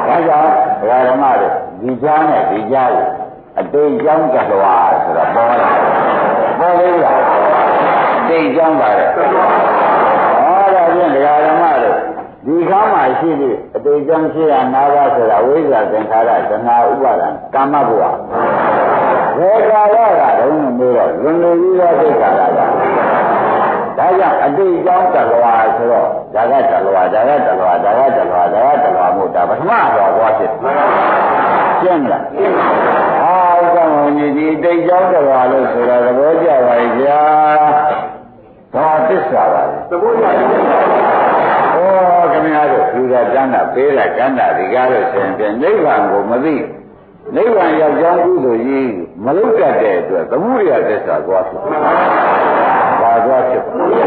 ဒါကြောင့်ဒကာဓမ္မတို့ဒီကြားနဲ့ဒီကြားကိုအတိတ်ကြောင့်ကတော်ဆိုတာပေါ်လာပေါ်သေးလားအတိတ်ကြောင့်ပါလေဟောဒါဖြင့်ဒကာဓမ္မတို့ဒီကားမှာရှိသည့်အတိတ်ကြောင့်ရှိရနာပါဆိုတာဝိဇ္ဇာသင်္ခါရသနာဥပါဒံကာမဘဝဘယ်ကာလကတုံးလို့တော့လွန်လူကြီးသောဒိဋ္ဌာရကဒါကြောင့်အတိတ်ကြောင့်တလွာဆိုတော့ဒါကတလွာဒါကတလွာဒါကတလွာဒါကတလွာမို့ဒါပထမတော့ဘောဖြစ်ရှင်းလားအာဥက္ကမောကြီးဒီအတိတ်ကြောင့်တလွာလို့ဆိုတော့သဘောကျပါရဲ့ဗျာဒါသစ္စာပါသဘောကျပါရဲ့ဩခင်ဗျားတို့လူကတန်းတာပေးတာကန်းတာဒီကားလို့ဆိုရင်ပြန်နိဗ္ဗာန်ကိုမသိနိဗ္ဗာန်ရောက်ကြောင်းကုသိုလ်ကြီးမလုပ်တတ်တဲ့အတွက်သမှုရိယသစ္စာသွားဖြစ်ဘာသွားဖြစ်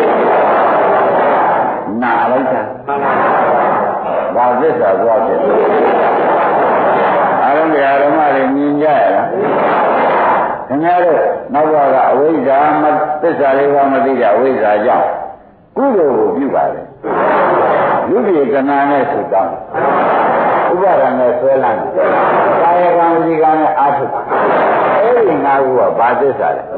နာလိုက်တာဘာသစ္စာသွားဖြစ်အာရုံတရားဓမ္မတွေမြင်ကြရလားခင်ဗျားတို့နောက်ဘဝကအဝိဇ္ဇာမသစ္စာလေးပါးမသိတဲ့အဝိဇ္ဇာကြောင့်ကုသိုလ်ကိုပြုပါလေလူပြည်ကနာနဲ့ဆုတောင်းဥပါဒံနဲ့ဆွဲလန်းကာယကံဝစီကံနဲ့အာထုအဲ့ဒီငါးခုကဘာသစ္စာလဲ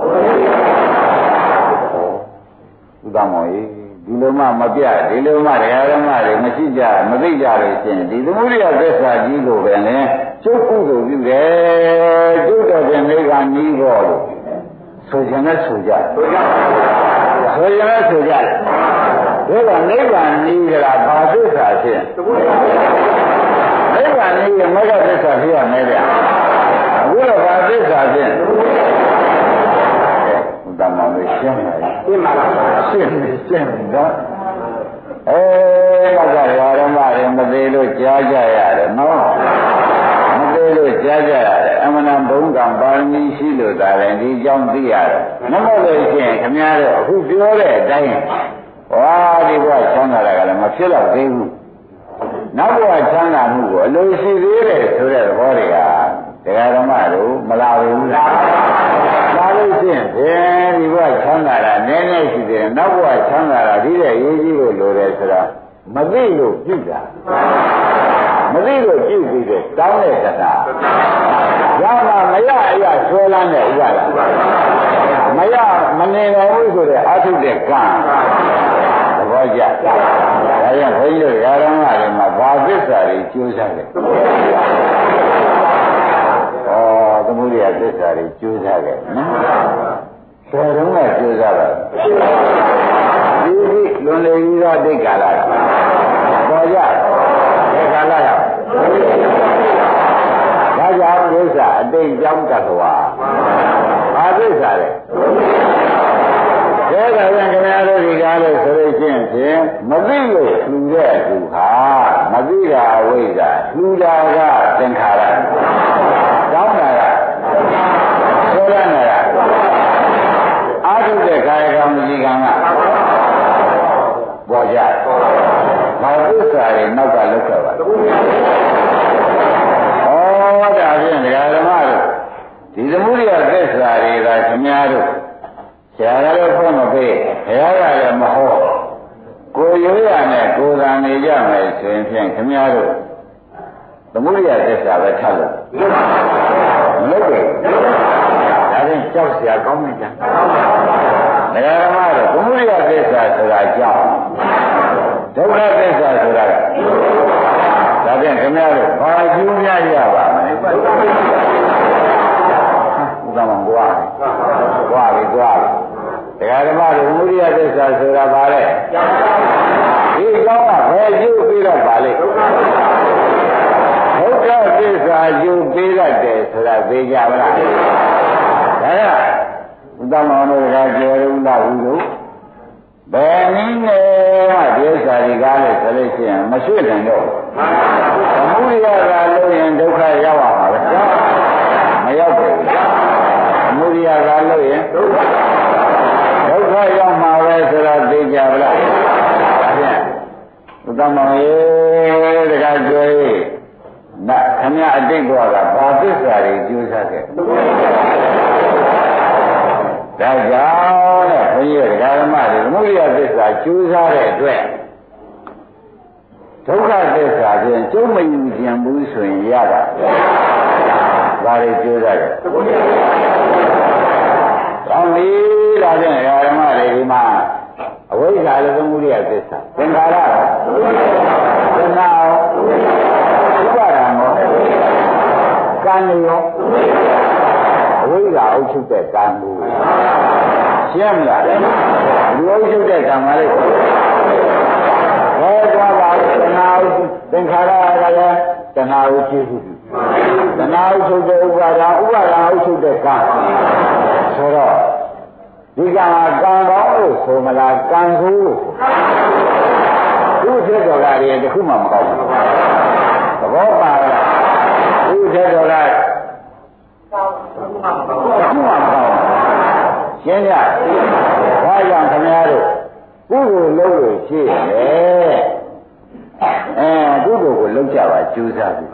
ဥဒ္ဒမောကြီးဒီလိုမှမပြဒီလိုမှတရားဓမ္မတွေမရှိကြမသိကြလို့ရှိရင်ဒီသမုဒိယသစ္စာကြီးကိုပဲလေကျုပ်ကုသိုလ်ပြုတယ်ကျုပ်တော်တဲ့နေကနီးပေါ်လို့ဆိုကြနဲ့ဆိုကြဆိုကြဆိုကြနဲ့ဆိုကြဒါကနိဗ္ဗာန်နီးကြတာဘာသစ္စာဖြစ်နိဗ္ဗာန်နီးရမဂ္ဂသစ္စာဖြစ်ရမယ်ဗျအခုတော့ဘာသစ္စာဖြစ်တမန်လေးရှင်းပါရဲ့ရှင်းပါလားရှင်းပြီရှင်းပြီတော့အဲမကရာဓမ္မတွေမသေးလို့ကြားကြရတယ်နော်မသေးလို့ကြားကြရတယ်အမှန်တန်ဘုံကံပါရမီရှိလို့ဒါလည်းဒီကြောင့်သိရတယ်မဟုတ်လို့ရှိရင်ခင်ဗျားတို့အခုပြောတဲ့အတိုင်းဝါဒီဘဝချမ်းသာတာကလည်းမဖြစ်တော့သေးဘူးနောက်ဘဝချမ်းသာမှုကိုအလိုရှိသေးတယ်ဆိုတဲ့သဘောတွေကတရားဓမ္မတို့မလာဘူးလားလာလို့ရှိရင်ဒီဘဝချမ်းသာတာနည်းနည်းရှိသေးတယ်နောက်ဘဝချမ်းသာတာဒီတဲ့ရေးကြီးကိုလိုတယ်ဆိုတာမသိလို့ပြုတာမသိလို့ပြုပြီးတဲ့တောင်းတဲ့တရားရမှာမရအရာဆွဲလန်းတဲ့ဥပါဒ်မရမနေတော့ဘူးဆိုတဲ့အာထုတဲ့ကံသဘောကျဒါကြောင့်ဘုန်းကြီးတို့ရာဓမ္မတွေမှာဘာသစ္စာတွေကျိုးစားတယ်ဩသမုဒိယသစ္စာတွေကျိုးစားတယ်နော်ဆယ်တုံးကကျိုးစားတာဒီဒီလွန်လေကြီးသောဒိဋ္ဌာလာပေါ်ကြဒိဋ္ဌာလာရဒါကြောင့်ဒိဋ္ဌာအတိတ်ကြောင့်တတ်သွားဘာသစ္စာလဲဒါကပြန်ခင်ဗျားတို့ဒီကားလို့ဆိုလို့ရှိရင်ဖြင့်မသိလို့လှူတဲ့သူဟာမသိတာအဝိဇ္ဇာလှူတာကသင်္ခါရတောင်းတာကဆိုရနေတာအာထုတဲ့ကာယကံဝစီကံကပေါ်ကြဘာသစ္စာတွေနောက်ကလောက်ခဲ့ပါဩဒါဖြင့်ဒကာဓမ္မတို့ဒီသမုဒိယသစ္စာတွေကခင်ဗျားတို့ဆရာကလည်းဖွင့်မပေးဘုရားကလည်းမဟောကိုရိုးရနဲ့ကိုယ်သာနေကြမယ်ဆိုရင်ဖြင့်ခင်ဗျားတို့သမုဒိယသစ္စာပဲထပ်လို့မလုပ်ဘူးဒါဖြင့်ကြောက်เสียကောင်းမှကြဒကာဓမ္မတို့သမုဒိယသစ္စာဆိုတာကြောက်ဒုက္ခသစ္စာဆိုတာကဒါဖြင့်ခင်ဗျားတို့ဘာကျိုးများရပါမလဲဥဒ္ဒမကွာကွာပြီကွာပြီတရားဓမ္မတွေသမုဒိယသစ္စာဆိုတာပါလေဒီကောင်းကဘယ်ကျိုးပြီးတော့ပါလေဒုက္ခသစ္စာကျိုးပြီးတတ်တယ်ဆိုတာသိကြပါလားဒါကဥဒ္ဒမောတို့ကကျေရုံလာဘူးလို့ဘယ်နည်းနဲ့မှဒီဥစ္စာတွေကားလို့ဆိုလို့ရှိရင်မရွှေ့နိုင်တော့သမုဒိယကလို့ရင်ဒုက္ခရောက်ပါမှာပဲမရောက်ဘူးသမုဒိယကလို့ရင်ဒုက္ခဒုက္ခရောက်မှာပဲဆိုတာသိကြပါလားဒါဖြင့်ဥဒ္ဒမောရေတခါကြွေးနာခမအတိတ်ဘဝကဘာသစ္စာတွေကျိုးစားခဲ့ဒါကြောင့်တဲ့ဘုန်းကြီးဓမ္မတွေသမုဒိယသစ္စာကျိုးစားတဲ့အတွက်ဒုက္ခသစ္စာဖြင့်ကျုံးမယူခြင်းဘူးဆိုရင်ရတာဘာတွေပြောရတယ်ကောင်းပြီဒါဖြင့်ဓမ္မတွေဒီမှာအဝိဇ္ဇာလည်းသမုဒိယသစ္စာသင်္ခါရရောသင်္ခါရောဥပါဒံရောကံရောအဝိဇ္ဇာအုပ်ချုပ်တဲ့ကံကိုရှင်းမလားဒီအုပ်ချုပ်တဲ့ကံကလေးဘယ်သွားပါလဲသနာဥသင်္ခါရကလည်းသနာဥရှိစုသနာဥချုပ်တဲ့ဥပါဒံဥပါဒံအုပ်ချုပ်တဲ့ကံဆိုတော့ဒီကံကကံကောင်းလို့ဆိုမလားကံဆိုးလို့သူ့ဖြစ်တော်လာတယ်တခုမှမကောင်းဘူးသဘောပါလားသူ့ဖြစ်တော်လာတခုမှမကောင်းရှင်းကြဘာကြောင့်ခင်ဗျားတို့ကုသိုလ်လုပ်လို့ရှိရင်လေအဲကုသိုလ်ကိုလုပ်ကြပါကြိုးစားပြီ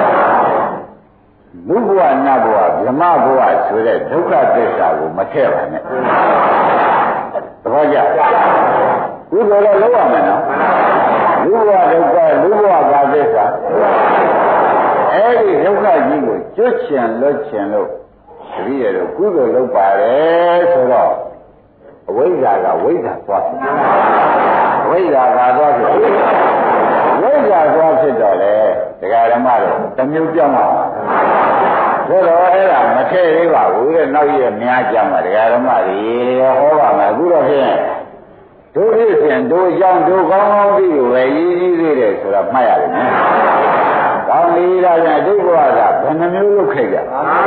လူဘဝနတ်ဘဝဗြဟ္မဘဝဆိုတဲ့ဒုက္ခသစ္စာကိုမထည့်ပါနဲ့သဘောကျကုသိုလ်လည်းလုပ်ရမယ်နော်လူဘဝဒုက္ခလူဘဝကာသစ္စာအဲ့ဒီဒုက္ခကြီးကိုကျွတ်ချင်လွတ်ချင်လို့တပည့်ရတော့ကုသိုလ်လုပ်ပါတယ်ဆိုတော့အဝိဇ္ဇာကဝိဇ္ဇာသွားဖြစ်အဝိဇ္ဇာကသွားဖြစ်ဝိဇ္ဇာသွားဖြစ်တော့လေဒကာဓမ္မတို့တမျိုးပြောင်းပါဆိုတော့အဲ့ဒါမထည့်သေးပါဘူးတဲ့နောက်ရများကြမှာဒကာဓမ္မတွေဟောပါမယ်အခုတော့ဖြင့်တို့ဖြစ်စဉ်တို့ကြောင့်တို့ကောင်းကောင်းသိလို့ပဲရည်ရည်သေးတယ်ဆိုတာမှတ်ရတယ်နော်ကောင်းပြီဒါကြောင့်ဒုက္ခကဘယ်နှမျိုးလုပ်ခဲ့ကြ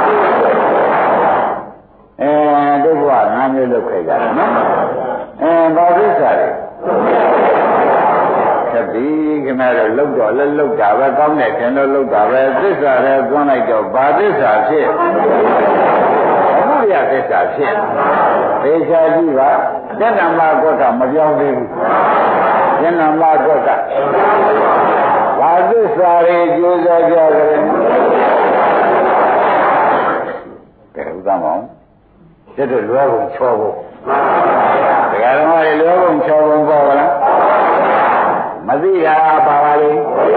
အဲဒုက္ခငါးမျိုးလုပ်ခဲ့ကြတယ်နော်အဲဘာသစ္စာလဲသတိခင်ဗျားတို့လှုပ်တော့လည်းလှုပ်တာပဲကောင်းတဲ့ခင်တော့လှုပ်တာပဲသစ္စာလည်းသွန်းလိုက်တော့ဘာသစ္စာဖြစ်အမှုရသစ္စာဖြစ်သေချာကြည့်ပါဉာဏ်မှာကောကမပြောင်းသေးဘူးဉာဏ်မှာကောကဘာသစ္စာတွေကြိုးစားကြကြတယ်ကဲဥဒ္ဒမောင်ကျတော့လွယ်ကုန်ချောဖို့ဒကာဓမ္မတွေလွယ်ကုန်ချောကုန်ပေါ့လားမသိတာပါပါလေ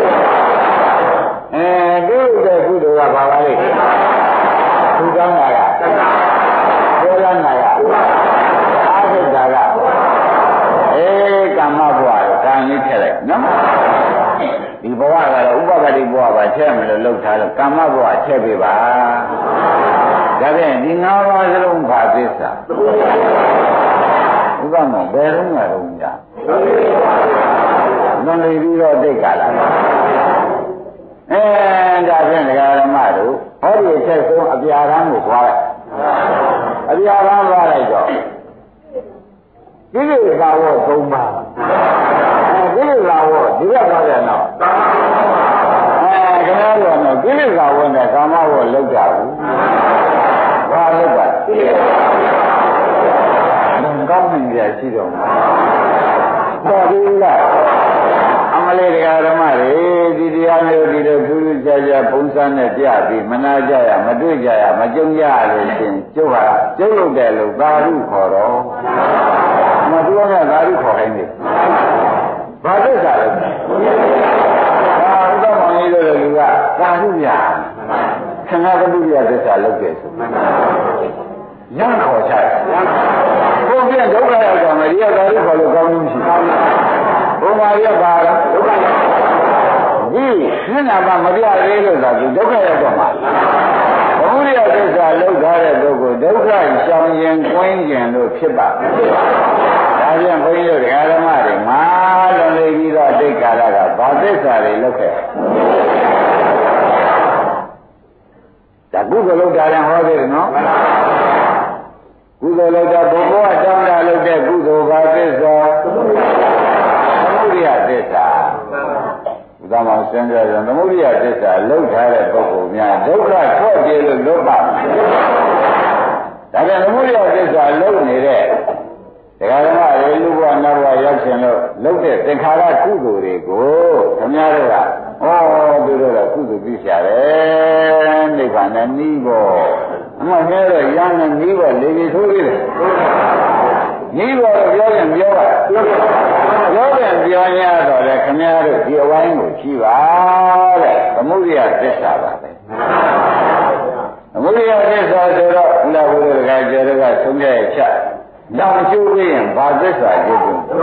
အဲဒီတဲ့ကုသိုလ်ကပါပါလေသူကောင်းတာကပြောရနာကအားထုတ်တာကအေးကာမဘဝကံကြီးထည့်လိုက်နော်ဒီဘဝကတော့ဥပပတ္တိဘဝပါထည့်မယ်လို့လှုပ်ထားလို့ကာမဘဝထည့်ပေးပါဒါဖြင့်ဒီငါးပါးစလုံးဘာသစ္စာဥပမောဘယ်တော့မှတော့ညလွန်လေပြီးတော့တိတ်ကြလာအဲဒါဖြင့်ဒကာဓမ္မတို့ဟောဒီအချက်ဆုံးအပြာရမ်းကိုသွားလိုက်အပြာရမ်းသွားလိုက်တော့ကိလေသာဝတ်သုံးပါးအဲကိလေသာဝတ်ဒီကသွားတယ်နော်အဲခင်ဗျားတို့ကတော့ကိလေသာဝတ်နဲ့ကာမဝတ်လောက်ကြဘူးဘာလောက်ပါကိလေသာကောင်းနေကြရှိတော့တော်ပြီလားအမလေးတရားဓမ္မတွေဒီတရားမျိုးဒီလိုထူးထူးခြားခြားပုံစံနဲ့ကြပြီးမနာကြရမတွေ့ကြရမကြုံကြရလို့ရှင်ကျုပ်ဟာကျုပ်လုပ်တယ်လို့သာဓုခေါ်တော့မပြောနဲ့သာဓုခေါ်ခိုင်းတယ်ဘာသစ္စာလဲဒါဥဒ္ဒမောင်ကြီးတို့လူကသာဓုပြခဏကတုပြသစ္စာလုပ်တယ်ဆိုရံခေါ်ချတယ်ဘုံပြဒုက္ခရောက်တော့မဒီကသာဓုခေါ်လို့ကောင်းလို့ရှိဘုံမာရပါလားဒုက္ခရောက်ဒီမျက်နှာမှာမပြသေးလို့သာဒီဒုက္ခရောက်တော့မှာဘုရားသစ္စာလောက်ထားတဲ့ပုဂ္ဂိုလ်ဒုက္ခရှောင်ရင်ကွင်းကျင်လို့ဖြစ်ပါဒါပြန်ဘုန်းကြီးတို့ဓမ္မတွေမာလုံးလေးပြီးတော့တိတ်ကာရကဘာသစ္စာတွေလောက်ခဲ့ဒါကုသိုလ်လောက်တာလည်းဟောသေးတယ်နော်ကုသိုလ်လောက်တာဘုရားတောင်းတာလောက်တဲ့ကုသိုလ်ဘာသစ္စာသမုဒိယသစ္စာဥဒ္ဒမောဆင်းရဲတယ်သမုဒိယသစ္စာလောက်ထားတဲ့ပုဂ္ဂိုလ်များဒုက္ခထွက်ပြေးလို့လွတ်ပါမယ်ဒါပြန်သမုဒိယသစ္စာလောက်နေတဲ့ဒကာဓမ္မတွေလူဘဝနတ်ဘဝရောက်ရှင်လို့လုပ်တဲ့သင်္ခါရကုသိုလ်တွေကိုခင်ဗျားတို့ကဩသူတို့ကကုသိုလ်ပြုရှာတယ်နိဗ္ဗာန်နဲ့နီးဖို့အမှန်တည်းတော့ရမ်းနဲ့နီးဖို့လေကြီးထိုးသေးတယ်နီးဖို့ပြောရင်ပြောပါပြောတယ်ပြောရတော့လေခင်ဗျားတို့ဒီအဝိုင်းကိုကြည့်ပါတဲ့သမုဒိယသစ္စာပါပဲသမုဒိယသစ္စာဆိုတော့ဘုရားဘုရားကကျေတော့ကသုံးရချက်နောက်ကျိုးပြီးရင်ဘာသစ္စာကျိုးကျိုး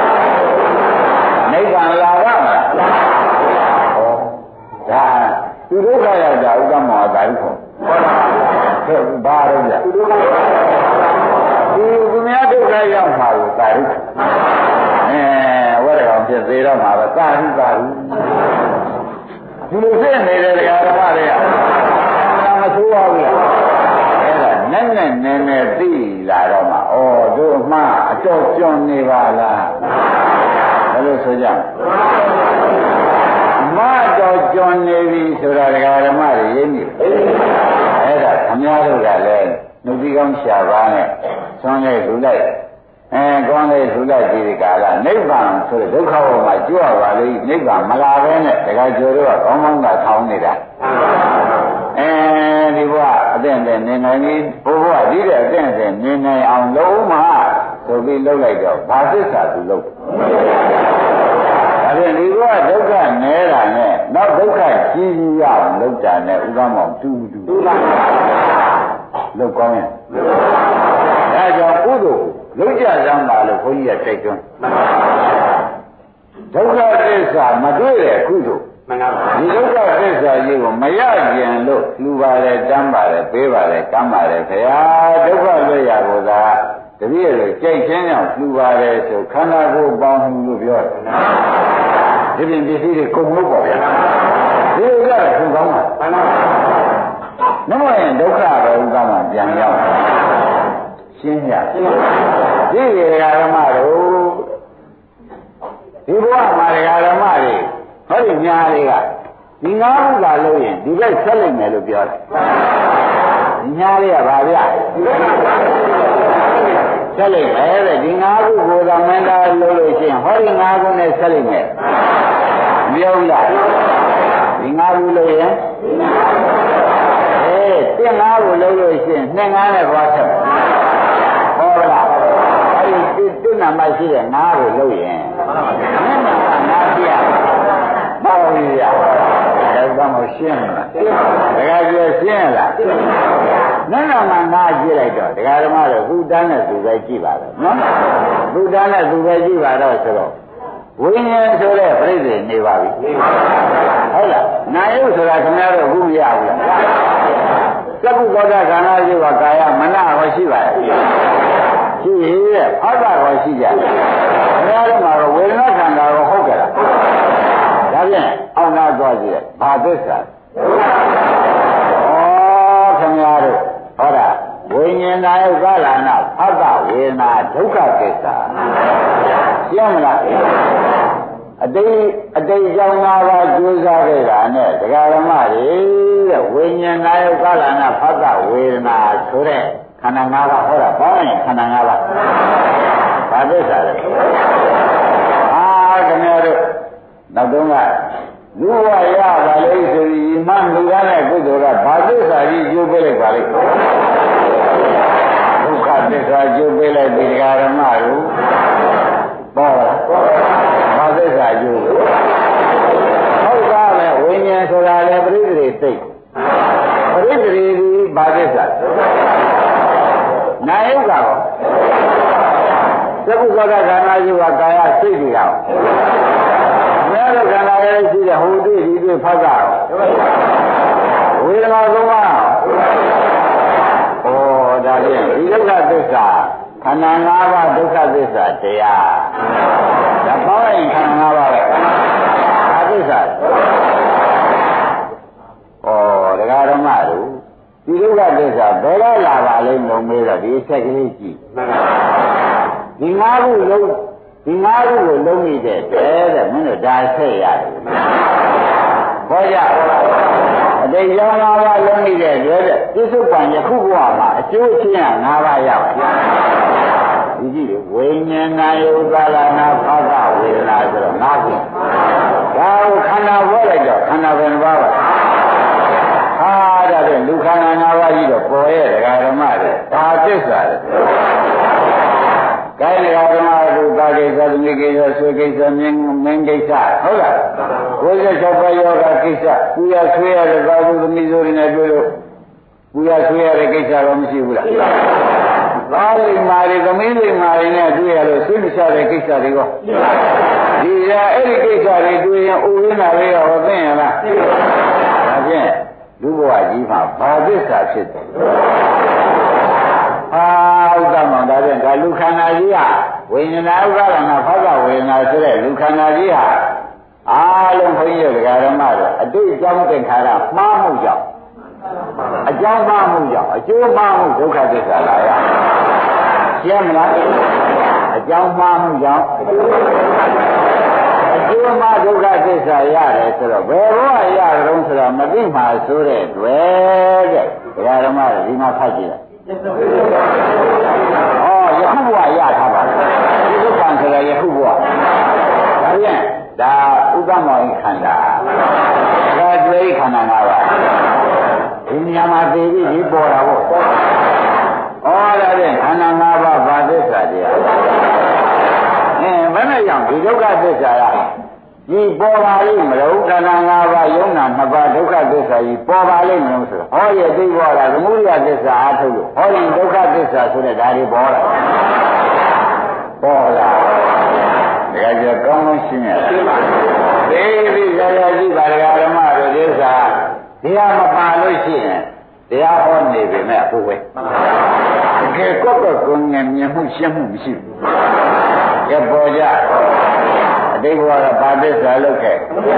နိဗ္ဗာန်လာပါမလားဟောဒါသူဒုက္ခရောက်တာဥပ္ပမောတာဟုခေါ်ဘာလို့လဲသူဒုက္ခဒီသူများဒုက္ခရောက်မှာကိုတာရုအဲဝရကောင်ဖြစ်သေးတော့မှာပဲတာရုတာရုဒီလိုဖြစ်နေတဲ့ဓမ္မတွေကမဆိုးပါဘူးလားအဲ့ဒါနဲ့နဲ့နဲ့နဲ့သိလာတော့မှဩတို့အမှားအတော်ကျွံနေပါလားဘယ်လိုဆိုကြမတော်ကျွံနေပြီဆိုတာဓမ္မတွေရင်းနေအဲ့ဒါခမည်းတော်ကလည်းနှုတ်ပြီးကောင်းရှာပါနဲ့ဆွမ်းလေးလူလိုက်အဲကောင်းလေးလူလိုက်ဒီကာလနိဗ္ဗာန်ဆိုတဲ့ဒုက္ခဘဝမှာကြွရပါလိမ့်နိဗ္ဗာန်မလာဘဲနဲ့တခါကျော်တော့ကောင်းကောင်းကထောင်းနေတာအဲဒီဘဝအသင့်အသင့်နေနိုင်ပြီဘုရားဒီတဲ့အသင့်အသင့်နေနိုင်အောင်လုံးမဆိုပြီးလှုပ်လိုက်တော့ဘာသစ္စာသူလှုပ်ဒါဖြင့်ဒီဘဝဒုက္ခနဲတာနဲ့နောက်ဒုက္ခကြီးကြီးရအောင်လှုပ်တာနဲ့ဥပ္ပမောင်တူတူလှုပ်ကောင်းရင်ဒါကြောင့်ကုသိုလ်လှုပ်ကြစမ်းပါလို့ဘုန်းကြီးကတိုက်တွန်းဒုက္ခသစ္စာမတွေ့တဲ့ကုသိုလ်ဒီဒုက္ခသစ္စာကြီးကိုမရကြင်လို့လူပါတယ်တမ်းပါတယ်ပေးပါတယ်ကမ်းပါတယ်ခရားဒုက္ခလွတ်ရကိုသာတပည့်ရဲ့ကြိုက်ချင်းကြောင့်လူပါတယ်ဆိုခန္ဓာကိုယ်ပေါင်းမှုလို့ပြောတယ်ဒီပြင်ပစ္စည်းတွေကုန်လို့ပေါ့ဗျာဒီလိုကထူကောင်းတာနှမရင်ဒုက္ခပဲဥပ္ပမပြန်ရောက်ရှင်းရဒီရေဓမ္မတို့ဒီဘဝမှာဓမ္မတွေဟောဒီညာတွေကဒီငါးခုကလို့ရင်ဒီဘက်ဆက်လိုက်မယ်လို့ပြောတယ်ဒီညာတွေကဘာဗျဆက်လိုက်မယ်တဲ့ဒီငါးခုကိုသာမင်းသားလို့လို့ရှိရင်ဟောဒီငါးခုနဲ့ဆက်လိုက်မယ်ပြောလားဒီငါးခုလို့ရင်အေးတင်ငါးခုလို့လို့ရှိရင်နှစ်ငါးနဲ့ဘာဆက်ဟောလားအဲဒီတင်နာမရှိတဲ့ငါးခုလို့ရင်နှစ်နာငါးပြပါဘူးရဒါကမှရှင်းလားတခါကျရှင်းလားနန္ဒမှာငါကြည့်လိုက်တော့ဒကာဓမ္မတို့ဘုဒ္ဓနဲ့သူပဲကြည့်ပါတော့နော်ဘုဒ္ဓနဲ့သူပဲကြည့်ပါတော့ဆိုတော့ဝိညာဉ်ဆိုတဲ့ပြိဿနေပါပြီဟုတ်လားနာယုဆိုတာခင်ဗျားတို့အခုမရဘူးလားသက္ကုသောတာခန္ဓာရှိပါကာယမနဟောရှိပါရဲ့ရှိရဲ့ဖတ်တာဟောရှိကြခင်ဗျားတို့မှာတော့ဝေဒနာခန္ဓာကိုဟုတ်ကြလားဒါဖြင့်အောင်နာသွားကြည့်ဘာသစ္စာဩခင်ဗျားတို့ဟောတာဝိညာဉ်နာယုကာလနာဖတ်တာဝေဒနာဒုက္ခသစ္စာရှင်းမလားအတိတ်အတိတ်ကြောင့်၅ပါးကျိုးစားခဲ့တာနဲ့ဒကာဓမ္မတွေတဲ့ဝိညာဉ်နာယုကာလနာဖတ်တာဝေဒနာဆိုတဲ့ခန္ဓာ၅ပါးဟောတာဘာလဲခန္ဓာ၅ပါးဘာသစ္စာလဲအာခင်ဗျားတို့နောက်တော့ကလူဝရပါလေဆိုပြီးမှလူရတဲ့ကုသိုလ်ကဘာသစ္စာကြီးကျိုးပေးလိုက်ပါလိမ့်ဒုက္ခသစ္စာကျိုးပေးလိုက်ဒီဓမ္မတို့ပေါ်လားဘာသစ္စာကျိုးဟုတ်ကားလေဝိညာဉ်ဆိုတာလေပရိသေစိတ်ပရိသေဒီဘာသစ္စာနာယုကရောသက္ကုသောတာခန္ဓာယူကကာယစိတ်တွေရောမဲတဲ့ခန္ဓာရဲ့ရှိတဲ့ဟိုတွေ့ဒီတွေ့ဖတ်တာဝေဒနာသုံးပါးဩဒါဖြင့်ဒီဒုက္ခသစ္စာခန္ဓာ၅ပါးဒုက္ခသစ္စာတရားဒါပေါင်းရင်ခန္ဓာ၅ပါးပဲဘာသစ္စာဩဒကာဓမ္မတို့ဒီဒုက္ခသစ္စာဘယ်တော့လာပါလိမ့်မလို့မေးတော့ဒီအချက်ကလေးကြည့်ဒီ၅ခုလုံးဒီငါးခုကိုလုံးမိတဲ့တဲ့တဲ့မင်းတို့ဒါဆက်ရတယ်ဘောရအတိတ်ရောငါးပါးလုံးမိတဲ့တဲ့ပြစ္ဆုတ်ပံယခုဘဝမှာအကျိုးချင်းက၅ပါးရပါတယ်ဒီကြည့်လေဝိညာဏယုကာလနာဖသဝေဒနာဆိုတော့၅ခုဒါကိုခန္ဓာဘောလိုက်တော့ခန္ဓာဘယ်နှပါးပါဟာဒါတဲ့လူခန္ဓာ၅ပါးကြီးတော့ပေါ်ရဲ့ဒကာဓမ္မတွေဒါသစ္စာလေခကိုင်းတရားဓမ္မတို့တာကိစ္စသမီးကိစ္စဆွေကိစ္စမင်းမင်းကိစ္စဟုတ်လားကိုယ်ရ၆ပါးယောဂကိစ္စပူရဆွေးရတဲ့သာသုသမီးဆိုရင်လည်းတွေ့လို့ပူရဆွေးရတဲ့ကိစ္စတော့မရှိဘူးလားသားလိမ္မာတွေသမီးလိမ္မာတွေနဲ့တွေ့ရလို့ဆွေးမချတဲ့ကိစ္စတွေကောဒီရအဲ့ဒီကိစ္စတွေတွေ့ရင်အိုရင်းလာလေးရောသိရင်လားဒါဖြင့်လူဘဝကြီးမှာဘာသစ္စာဖြစ်တယ်အာဥဒ္ဒမောဒါဖြင့်ဒါလူခန္ဓာကြီးဟာဝိညာဏဥပါဒနာဖောက်ဝေဒနာဆိုတဲ့လူခန္ဓာကြီးဟာအားလုံးဘုန်းကြီးတို့ဓမ္မတို့အတိတ်ကြောင့်သင်္ခါရမှားမှုကြောင့်အကြောင်းမှားမှုကြောင့်အကျိုးမှားမှုဒုက္ခသစ္စာလာရရှင်းမလားအကြောင်းမှားမှုကြောင့်အကျိုးမှားဒုက္ခသစ္စာရတယ်ဆိုတော့ဘယ်ဘဝရကြုံဆိုတော့မသိမှဆိုတဲ့တွေ့တဲ့ဓမ္မတို့ဒီမှာဖတ်ကြည့်လိုက်ဩယခုဘဝရထားပါဒီဒုက္ခဆိုရယခုဘဝဒါဖြင့်ဒါဥပ္ပမောဟိခန္ဓာဒါတွေ့ခန္ဓာ၅ပါးဒီနေရာမှာသိပြီးဒီပေါ်တာပေါ့ဩဒါဖြင့်ခန္ဓာ၅ပါးဘာသစ္စာတရားအင်းဘယ်နဲ့ကြောင့်ဒီဒုက္ခသစ္စာကဒီပေါ်ပါလိမ့်မလို့ခန္ဓာ၅ပါးယုံနာနှစ်ပါးဒုက္ခသစ္စာကြီးပေါ်ပါလိမ့်မလို့ဆိုတော့ဟောရသိပေါ်တာသမုဒိယသစ္စာအားထုတ်လို့ဟောဒီဒုက္ခသစ္စာဆိုတဲ့ဓာတ်တွေပေါ်လာပေါ်လာဒါကြကောင်းလို့ရှင်းရတယ်သိပြီဇာယကြည့်ပါဒကာဓမ္မတို့ဒီဥစ္စာတရားမပါလို့ရှိရင်တရားဟောနေပြီမဲ့ဘုဝဲတကယ်ကောက်ကောက်ကုန်းငယ်မြင်မှုရှင်းမှုမရှိဘူးကြပေါ်ကြအတိတ်ဘဝကပါသစ္စာလုပ်ခဲ့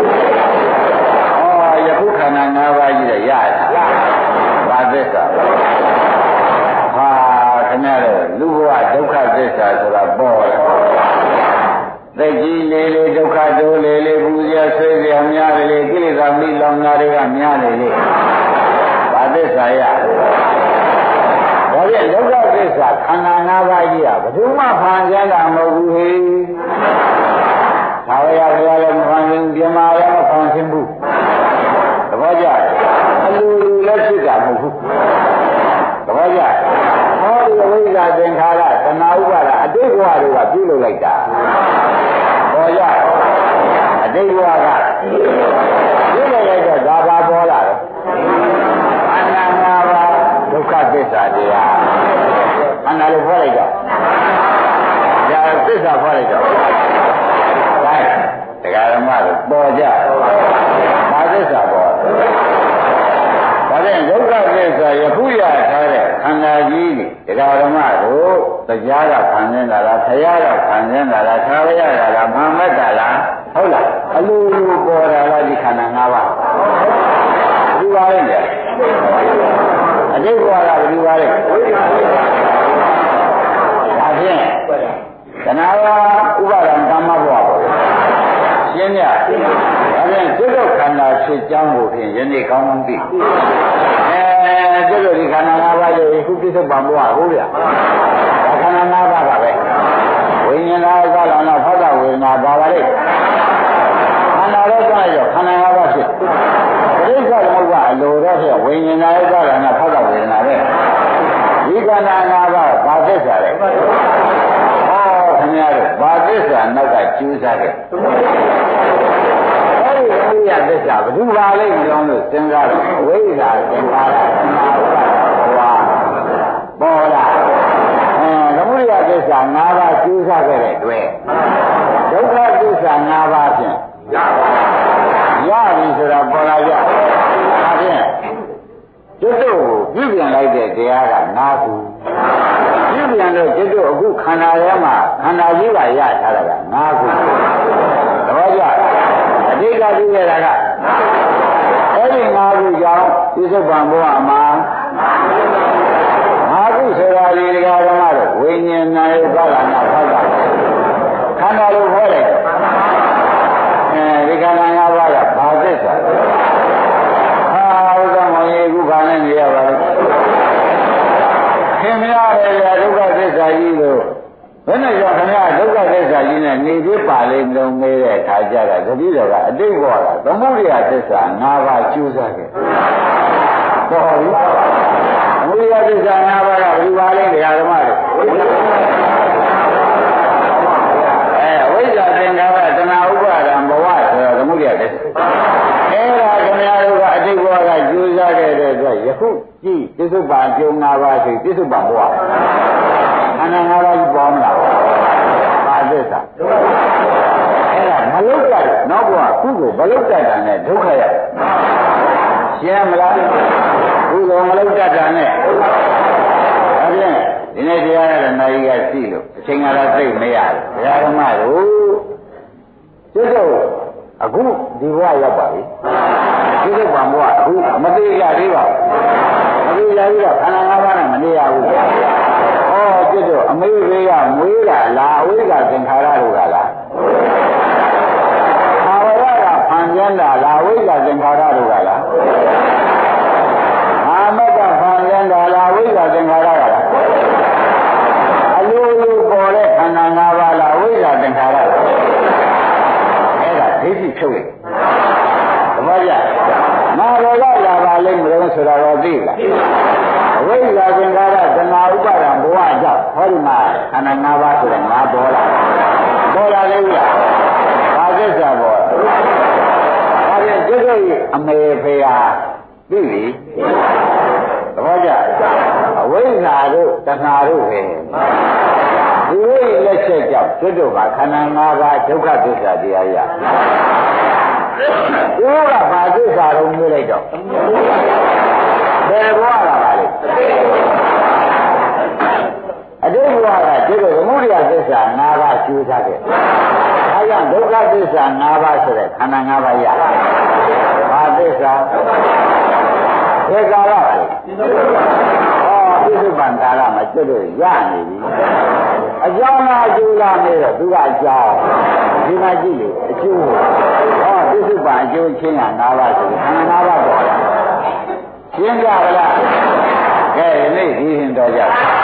ဩယခုခန္ဓာ၅ပါးကြီးရရတာပါသစ္စာဟာခင်ဗျားတို့လူဘဝဒုက္ခသစ္စာဆိုတာပေါ်တယ်သိကြီးလေးလေးဒုက္ခတိုးလေးလေးပူဇော်ဆွေးဇော်များလေးလေးကိလေသာမိလောင်တာတွေကများလေးလေးပါသစ္စာရဒါဖြင့်ဒုက္ခသစ္စာခန္ဓာ၅ပါးကြီးကဘယ်သူမှဖန်ဆင်းတာမဟုတ်ဘူးဟေ့သာဝရဘုရားလည်းမဖန်ဆင်းပြမာလည်းမဖန်ဆင်းဘူးသဘောကျအလိုလိုလည်းဖြစ်တာမဟုတ်ဘူးသဘောကျဟောဒီဝိဇ္ဇာသင်္ခါရတဏှာဥပါဒအတိတ်ဘဝတွေကပြုလုပ်လိုက်တာပေါ်ကြအတိတ်ဘဝကပြုလုပ်လိုက်တော့ဒါပါပေါ်လာတယ်အနန္တဘာဒုက္ခသစ္စာတရားအနန္တလို့ခေါ်လိုက်တော့ဒါသစ္စာခေါ်လိုက်တော့တရားဓမ္မတို့ပေါ်ကြဘာသစ္စာပေါ်ဒါဖြင့်ဒုက္ခသစ္စာယခုရထားတဲ့ခန္ဓာကြီးတရားဓမ္မတို့တရားကခံနေတာလားဆရာကခံနေတာလားသာဝရကလားမမတ်တာလားဟုတ်လားအလိုလိုပေါ်တာလားဒီခန္ဓာ၅ပါးဒီပါလေအတိတ်ဘဝကဒီပါလေဒါဖြင့်တဏှာဥပါဒံကာမဘဝပေါ့ရှင်းရဒါဖြင့်စိတ်တို့ခန္ဓာဖြစ်ကြောင်းကိုဖြင့်ယနေ့ကောင်းကောင်းသိအဲစိတ်တို့ဒီခန္ဓာ၅ပါးရဲ့ခုပြစ္ဆုတ်ပံဘဝဟုတ်ဗျာဒါခန္ဓာ၅ပါးပါပဲဝိညာဉ်သာကလည်းဖောက်တာဝေဒနာပါပါလေခန္ဓာတော့ကြောင့်ရောခန္ဓာ၅ပါးဖြစ်ပရိစ္ဆေသမုပ္ပါအလိုတော့ဖြစ်ဝိညာဉ်သာကလည်းဖောက်တာဝေဒနာပဲဒီခန္ဓာ၅ပါးဘာသစ္စာလဲခင်ဗျားတို့ဘာသစ္စာနောက်ကကျူးစားခဲ့အဲ့ဒီအရိယသစ္စာဘယ်သူပါလိမ့်မလို့လို့စဉ်းစားတော့ဝိဇ္ဇာသင်္ခါရသမာဝါဘဝပေါ်လာအဲသမုဒိယသစ္စာ၅ပါးကျူးစားခဲ့တဲ့တွေ့ဒုက္ခသစ္စာ၅ပါးဖြင့်ရပါရပြီဆိုတာပေါ်လာကြဒါဖြင့်ကျွတ်တို့ပြုပြင်လိုက်တဲ့တရားက၅ခုပြုပြင်လို့ကျွတ်တို့အခုခန္ဓာထဲမှာခန္ဓာကြီးပါရထားတာက၅ခုသဘောကျအတိတ်ကပြုခဲ့တာကအဲ့ဒီ၅ခုကြောင့်ပြစ္ဆုတ်ပံဘဝမှာ၅ခုဆိုတာဒီတရားဓမ္မတို့ဝိညာဉ်နာယပါဠနာဖောက်တာခန္ဓာလို့ခေါ်တယ်အဲဒီခန္ဓာ၅ပါးကဘာသစ္စာဟာဥဒ္ဓမောယေခုဘာနဲ့နေရပါလဲခင်ဗျားရဲ့ဒုက္ခသစ္စာကြီးလို့ဘယ်နဲ့ကြောင့်ခင်ဗျားဒုက္ခသစ္စာကြီးနဲ့နေပြပါလိမ့်မလို့မေးတဲ့အခါကျတော့တတိတော်ကအတိတ်ဘဝကသမုဒိယသစ္စာ၅ပါးကျိုးစားခဲ့ပေါ်ပြီသမုဒိယသစ္စာ၅ပါးကဘယ်လိုပါလဲဓမ္မတို့ပန်ကျုံ၅ပါးဆိုပြစ္ဆုတ်ပန်ဘဝခန္ဓာ၅ပါးကြီးပေါ်မလားပါသစ္စာအဲ့ဒါမလုတ်တတ်နောက်ဘဝကုသိုလ်မလုတ်တတ်တာနဲ့ဒုက္ခရရှင်းမလားကုသိုလ်မလုတ်တတ်တာနဲ့ဒါဖြင့်ဒီနေ့တရားရတဲ့နိုင်ကရှိလို့အချိန်ကလည်းသိမရတယ်ဘုရားဓမ္မတို့ကျွတ်တော့အခုဒီဘဝရောက်ပါပြီဒီလိုပါဘဝအခုမသိရသေးပါဘူးမသိရသေးတော့ခန္ဓာ၅ပါးနဲ့မနေရဘူးဩကျွတ်တော့အမေရိကမွေးတာလာအဝိဇ္ဇာသင်္ခါရတို့ကလားအာဝရကဖန်ကျမ်းတာလာအဝိဇ္ဇာသင်္ခါရတို့ကလားအာမကဖန်ကျမ်းတာလာအဝိဇ္ဇာသင်္ခါရကလားအလိုလိုပေါ်တဲ့ခန္ဓာ၅ပါးလာအဝိဇ္ဇာသင်္ခါရအဲ့ဒါဒိဋ္ဌိဖြုတ်လိုက်ဘာကြနာရောကလာပါလိမ့်မလို့ဆိုတာတော့သိလားအဝိဇ္ဇာသင်္ခါရသနာဥပါဒံဘဝကြောင့်ဟောဒီမှာခန္ဓာ၅ပါးဆိုတဲ့ငါပေါ်လာပေါ်လာလေဗျာဘာသစ္စာပေါ်ဒါဖြင့်ကျွတ်ရဲ့အမေဖေဟာသိပြီသဘောကျအဝိဇ္ဇာတို့တဏှာတို့ပဲဒီလိုလက်ချက်ကြောင့်ကျွတ်တို့ကခန္ဓာ၅ပါးဒုက္ခသစ္စာတရားရဘုရားဘာသစ္စာတော့မျိုးလိုက်တော့ဘယ်ဘဝလာပါလဲအတိတ်ဘဝကကျွတ်တို့သမုဒိယသစ္စာ၅ပါးကျူးထားခဲ့ဒါကြောင့်ဒုက္ခသစ္စာ၅ပါးဆိုတဲ့ခန္ဓာ၅ပါးရဘာသစ္စာဘယ်ကာလလဲဩပြစ္ဆုတ်ပန်ကာလမှာကျွတ်တို့ရနေပြီအကြောင်းလားအကျိုးလားနေတော့သူကအကြောင်းဒီမှာကြည့်လေအကျိုးဟောပြစ္ဆုတ်ပန်အကျိုးချင်းက၅ပါးဆိုခန္ဓာ၅ပါးပေါ်လာရှင်းကြပါလားကဲဒီနေ့ဒီရင်တော်ကြ